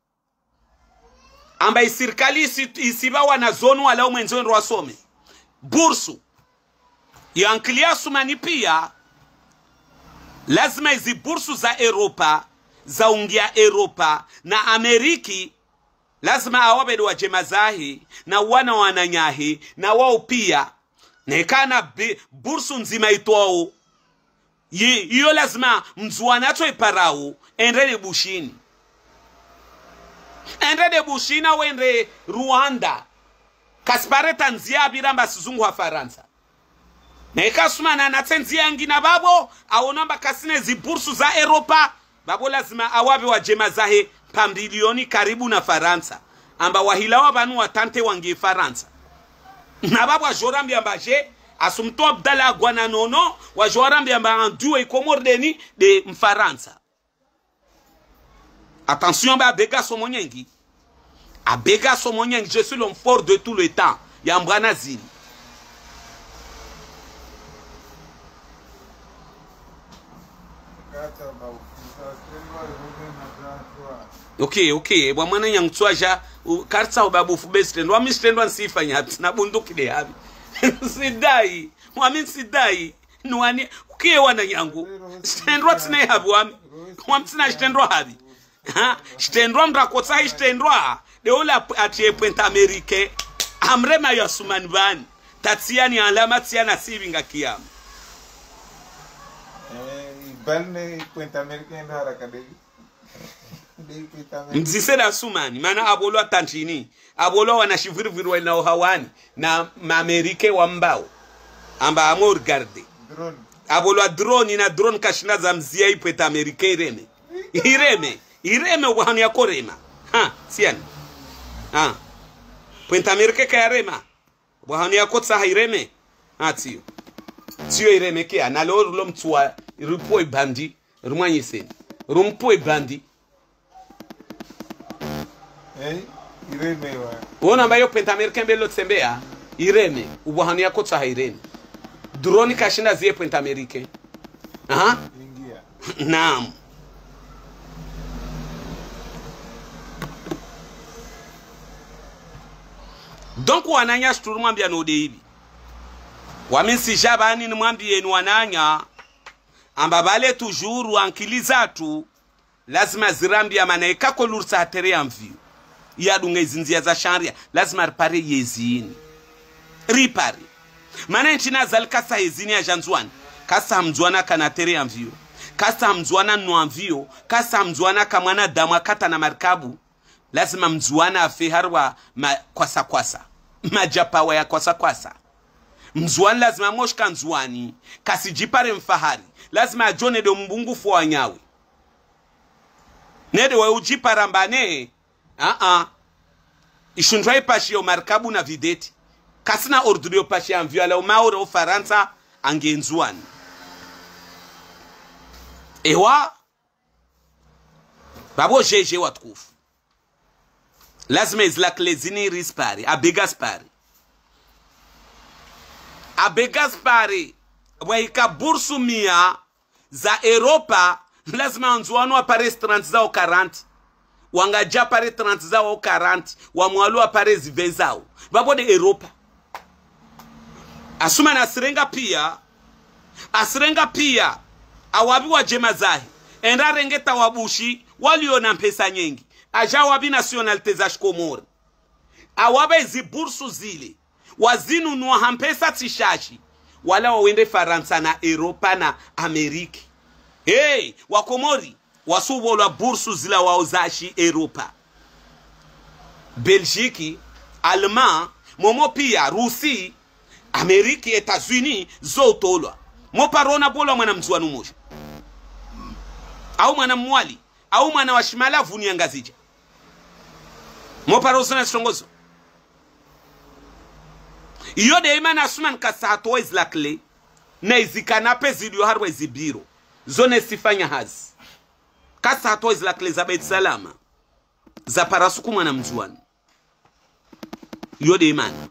amba isirikali isibawa na zonu wala mwenzo ndo wasome bursu yanklia sumani pia lazima hizi bursu za Europa za ungia Europa na Ameriki lazima awabedu wa jemazahi na wana wananyahi na wao pia nekana bursu nzima itwao iyo lazima mzuana to iparao endele bushini endele bushina wende Rwanda kaspare Tanzania biramba sizungu wa Faransa neka sumana na tenzia ngina babo au namba kasine zibursu za Europa babo lazima awabe wa jemazahe pambilioni karibu na Faransa amba wahilawa banu watante wangi Faransa na babo ajorambi ambaje asumto Abdallah Gwananono wajorambi amba anduwe ikomordeni de Mfaransa. Attention ba bega somonyengi abega somonyengi je suis l'homme fort de tout le temps ya mbwana zili. Okay, okay. Bwa mwana yang tsuaja kartsa obabu fubestre ndo ami stendo ansifanya na bunduki de habi. Sidai. Mwami sidai. Nwani ukiye wana yangu. Stendo tsine habi wami. Mwami tsina stendo habi. Ha, stendo mrakotsa stendo de ola atie point Amerique. Amrema ya sumanbani. tatsiani alama tsiana sivinga kiyama eh banne kwenta amerika ndo haraka dei mziseda sumani mana abolo tantini abolo wanashivirivirwa na hawani na maamerika wa mbao amba amor garde drone abolo drone na drone kashina za mzia ipeta amerika ireme ireme ireme wahani ya korema ha siani ha pwenta amerika kayarema wahani ya kotsa ireme ha tiyo tiyo ireme kia na lor lo mtua rupoi bandi rumanyiseni rumpoi bandi eh ireme wa wona mbayo penta amerika mbelo tsembea ireme wahani ya kotsa ireme drone kashina zie pwenta amerika ha ingia naam donc wananya sturu mwambia no deibi waminsi jabani ni mwambie ni wananya amba bale toujours wankilizatu lazima zirambia manaika ko lursa tere amvi ya dunga izinzia za sharia lazima ripare yezini ripare mana nchina zal kasa yezini ya janzwani kasa mzwana kana tere amvi kasa mzwana no amvi kasa mzwana kamwana damu kata na markabu lazima mzwana afiharwa ma kwasa kwasa majapawa ya kwasa kwasa mzwani lazima moshka nzwani kasijipare mfahari lazima ajone do mbungufu wa nyawe nede wa ujipara mbane a a ishundrai pashio markabu na videti kasina ordurio pashia mviala umaure ufaransa ange nzwani ewa babo jeje watukufu lazima izlaklezini rispari abegaspari abegaspari waika bursu mia za Europa lazima nzuano apare trente zao quarante wangaja pare trente zao quarante wa mwalu apare vingt zao babo de Europa asuma na sirenga pia asirenga pia awabi wa jema zahi enda rengeta wabushi waliona pesa nyingi aja wabi nationalite za Komori awabe zi bursu zile wazinu nuwa hampesa tishashi wala wawende Faransa na Europa na Ameriki hey wakomori wasubo la bursu zila waozashi Europa Belgique Allemand momo pia Rusi Ameriki Etats-Unis zotolwa moparona bolo mwana mzwanu moja au mwana mwali au mwana wa shimala vuni angazija moparo sana strongozo iyo de imana asuman kasato izlakle na izikana pezilio harwa izibiro zone sifanya hazi kasato izlakle za bait salama za parasuku mwana mzwani iyo de imana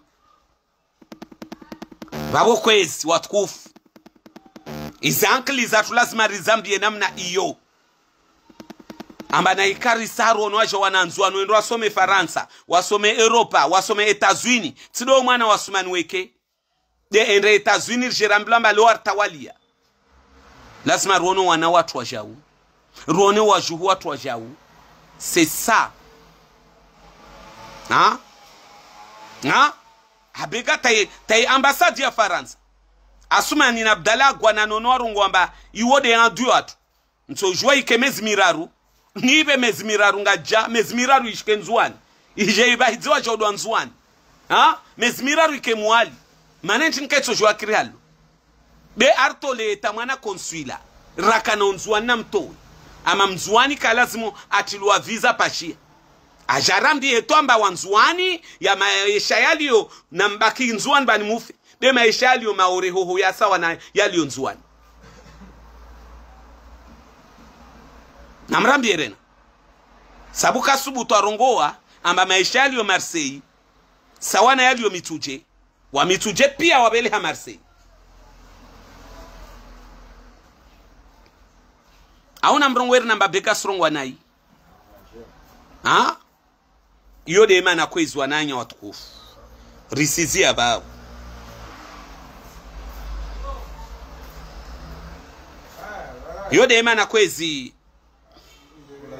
babo kwezi watukufu izankli za tulazima rizambie namna iyo amba na ikari saro nwaje wananzwa nwendo wasome Faransa wasome Europa wasome Etats-Unis tido mwana wasumani weke de ende Etats-Unis jirambla mbalo artawalia lazima ruono wana watu wajau ruono wajuhu watu wajau c'est ça ha ha habega tay tay ambassade ya Faransa asumani na Abdallah gwana nono ngwamba iwode yandu atu nso jwa ikemezi miraru nibe mezimiraru ngaja mezimiraru ishikenzwani ije ibahidziwa jodo nzwani ha mezimiraru ikemwali manenti nketso jwa kiralo be artole tamana consuila rakana nzwani na mtowe ama mzwani kalazimo atilwa visa pashia ajaramdi etomba wanzwani ya maisha yalio na mbaki nzwani bani mufi be maisha yalio maore hoho ya sawa na yalio nzwani namrambi erena sabuka subutu arongoa amba maisha yalio Marseille sawana yalio mituje wa mituje pia wabele ha Marseille auna mrongweri namba beka strongwa nai ha iyo de mana kwezwa nanya watukufu risizia bao iyo de mana kwezi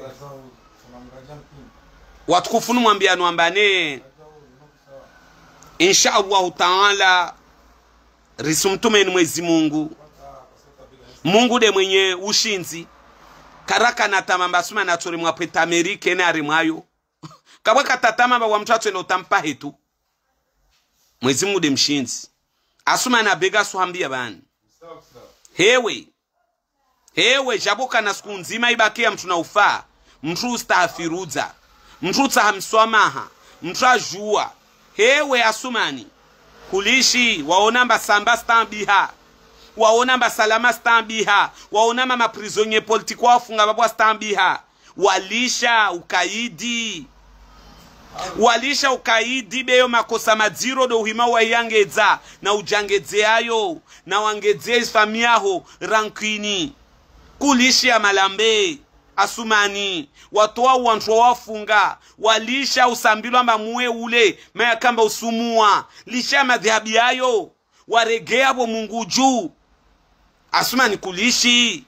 watukufu numwambia nwambane insha Allah taala risumtumeni mwezi Mungu Mungu de mwenye ushinzi karaka na tamamba suma na tori mwapeta Amerika na arimwayo kabwa katatama wa mtatu ndo tampa hetu mwezi Mungu de mshinzi asuma na bega suhambia bani hewe hewe jaboka na siku nzima ibakia mtu na ufa mtu ustafiruza mtu tahamswamaha mtu ajua hewe asumani kulishi waona mba samba stambiha waona mba salama stambiha waona mama prisonnier politique wafunga babwa stambiha walisha ukaidi walisha ukaidi beyo makosa madziro do hima wa yangedza na ujangedze ayo na wangedze famiaho rankini kulishi ya malambe asumani watoa wantu wafunga walisha usambilwa mamue ule maya kamba usumua lisha madhihabi yayo waregea bo Mungu juu asumani kulishi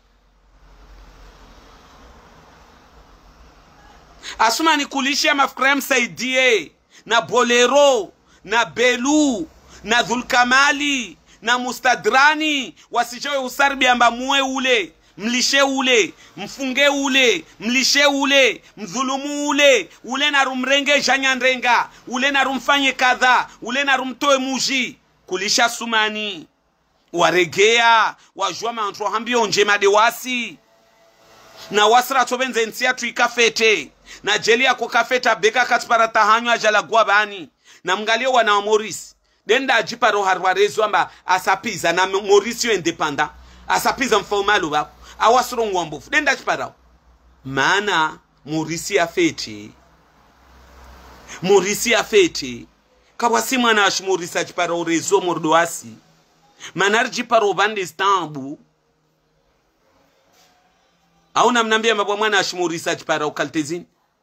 asumani kulishi ya mafikra msaidie na bolero na belu na dhulkamali na mustadrani wasichowe usarbi amba muwe ule mlishe ule mfunge ule mlishe ule mdhulumu ule ule na rumrenge janyandrenga ule na rumfanye kadha ule na rumtoe muji kulisha sumani waregea wajua mantro hambio nje madewasi na wasra tobenze nsia tuikafete na jeli yako kafeta beka katipara tahanywa jala guabani na mgalio wana Morris denda ajiparo harwarezo amba asapiza na Morris yo independent asapiza mfaumalu bako awasro ngwambofu denda ajiparo maana Morris ya feti Morris ya feti kawasi mwana ashi Morris ajiparo rezo mordoasi manarji paro bande stambu au namnambia mbwa mwana ashi Morris ajiparo kaltezini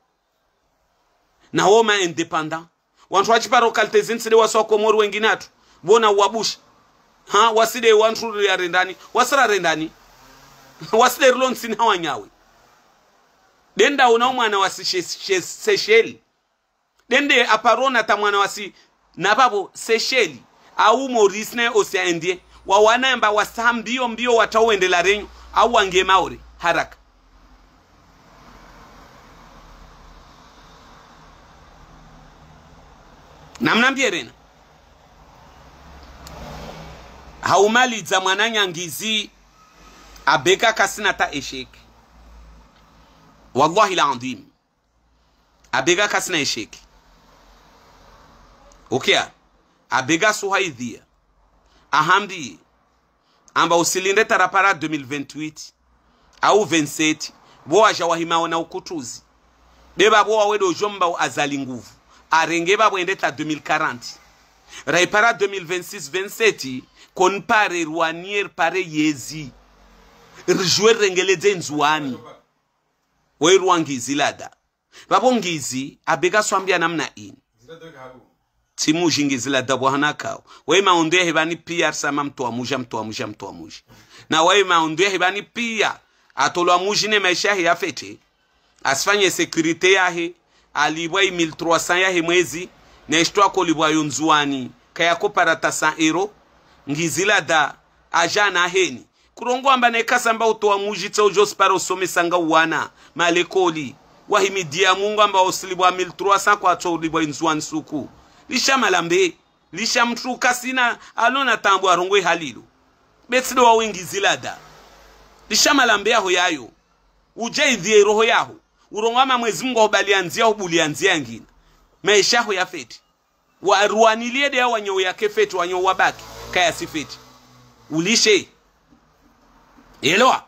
na woma independent wantu wachiparo kaltezini side waswa komoro wengine atu bona wabush ha waside wantu ya rendani wasara rendani waside rulon sina wanyawe denda una mwana wasi Seychelles dende aparona ta mwana wasi na babo Seychelles au Morris ne osia Indie wa wanaemba wasambio mbio watawendela renyu au wange maori haraka namnambie rena haumali za mwananya ngizi abeka kasina ta esheki wallahi alazim abeka kasina esheki okay abega suhaidhia ahamdi amba usilinde tarapara deux mille vingt-huit au vingt-sept bo aja wahima na ukutuzi beba bo wawedo jomba azali nguvu arenge babo endeta deux mille quarante raipara deux mille vingt-six vingt-sept kon pare ruanier pare yezi rjwe rengele denzwani we ruangizi lada babo ngizi abega swambia namna ini timu jingizi lada bwana kao we maonde hebani pia sama mtu amuja mtu amuja mtu amuja na we maonde hebani pia atolwa mujine maisha ya fete asfanye securite yahe alibwa mille trois cents yahe mwezi na istwa ko libwa yonzuani kaya ko parata cent euro ngizila da ajana heni kurongo amba ne kasamba utoa mujitsa ujos paro some sanga wana malekoli wahimidia Mungu amba osilibwa mille trois cents kwa to libwa yonzuani suku lisha malambe lisha mtu kasina alona tambo arongwe halilu betsido wa wingizila da lisha malambe yaho yayo uje idhie roho yaho urongama mwezi Mungu obalianzia obulianzia ngina maisha ho ya feti wa ruanilie de wanyo yake feti wanyo wabaki kaya si feti ulishe elewa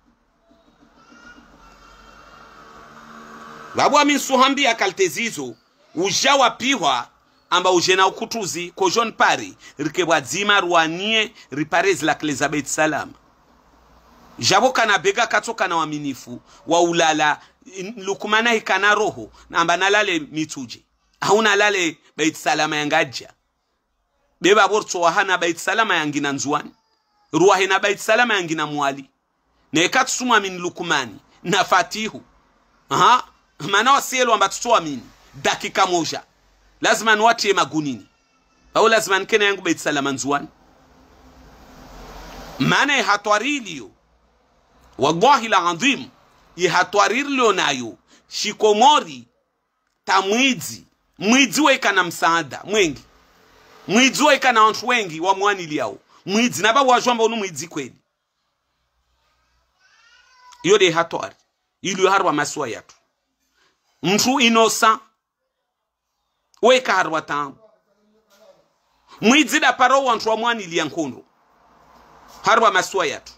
babu amin suhambi ya kaltezizo ujawa piwa amba ujena ukutuzi ko John Pari rikebwa zima ruanie riparez la Elizabeth Salam jaboka na bega katoka na waminifu wa ulala lukumana hikana roho namba nalale mituje hauna lale Bait Salama yangaja beba borto wahana Bait Salama yangina nzuani ruwa hina Bait Salama yangina mwali na ekatsuma min lukumani na fatihu aha mana wasielo amba tutoa mini dakika moja lazima nwatie magunini au lazima nkene yangu bait salama nzuani maana hatwarilio wallahi la adhim ihatwarilio nayo shikomori tamwizi mwizi weka na msaada mwengi mwizi weka na watu wengi wa mwani liao mwizi naba wajwamba unu mwizi kweli iyo de hatwari ili harwa maswa yatu mtu inosa weka harwa tamu mwizi da paro wantu wa mwani liya nkondo harwa maswa yatu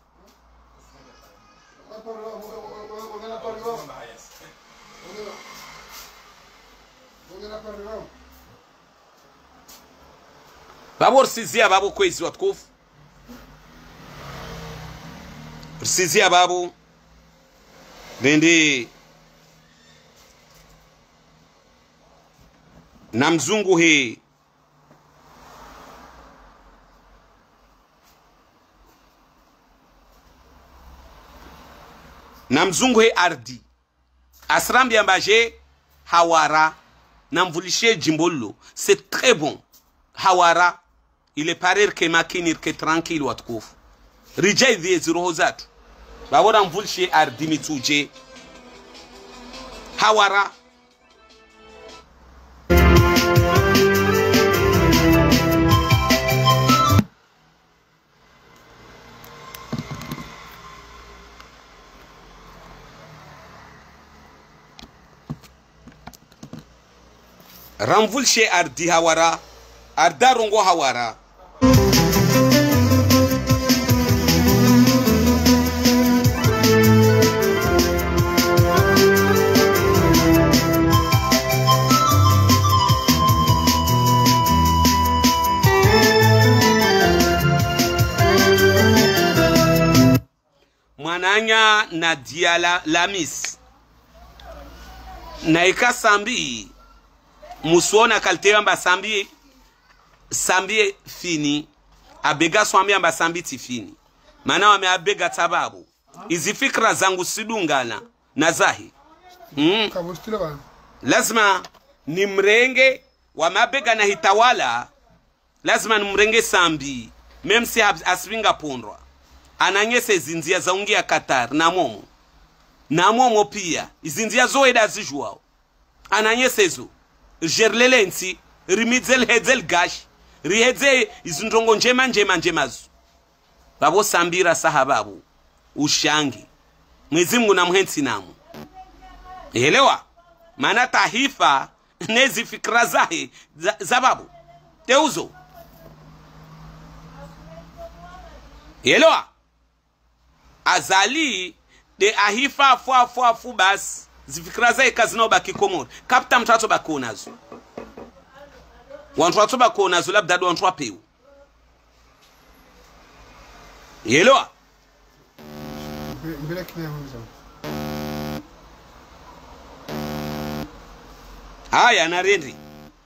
babu orsizia babu kwezi watukufu orsizia babu Rende na mzungu he na mzungu he ardi asrambi ambaje hawara na mvulishe jimbolo c'est très bon hawara il est parer que makinir que tranquille watukufu rijai viezi roho zatu babora mvulishe ardi mituje hawara ramvulshe ardi hawara ardarongo hawara mwananya na diala lamis na ikasambi musuona kaltewa mba sambi sambi fini abega swambi amba sambi tifini maana wame abega tababu izi fikra zangu sidungana na zahi mm. lazima ni mrenge wa mabega na hitawala lazima ni mrenge sambi memsi aswinga pondwa ananyese zinzia za ungia Qatar na momo na momo pia izinzia zoeda zijuao ananyese zo jerlelensi rimidzel hedzel gash rihedze izindongo njema njema njemazo babo sambira sahababu ushangi Mwenyezi Mungu na mhensi namu elewa maana tahifa nezi fikra zahe zababu teuzo elewa azali de ahifa afu afu afu bas zifikra zae kazi nao baki komori kapta mtato bakonazo wantu watu bakonazo labda do wantu wapeu yelewa mbele kile mwanzo haya na rendi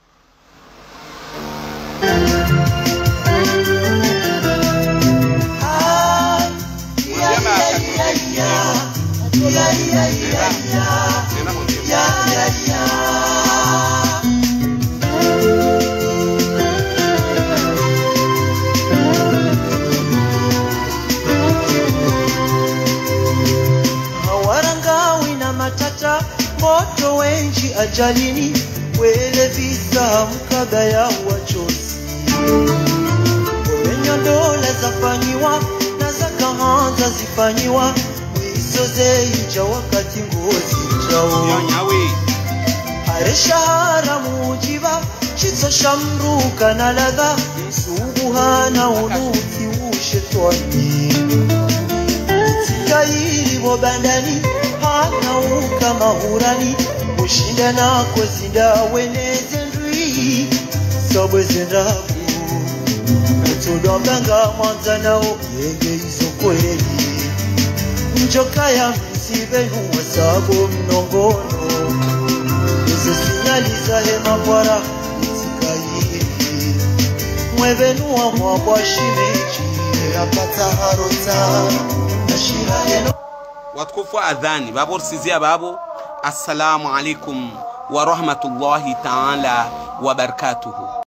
hawarangawi na matata moto wenji ajalini wele visa mkagaya wachozi wenyodola zafanyiwa na zakahanza zifanyiwa wisoze ija wakati ngozi jao nyawe areshara mujiba chizo shamruka na ladha subuhana unuti ushetwani tikairi bobandani hana uka mahurani ushinda nako zinda weneze ndui sobwe zindaku tudonganga mwanza nao yenge izo kweli njoka ya msibe wasabu mnongono izo sinyali za hema kwara itikairi mwevenua mwabwa shimeji yapata harota nashira eno watukufu adhani babo orsizia babo assalamu alaikum wa rahmatullahi ta'ala wa barakatuhu.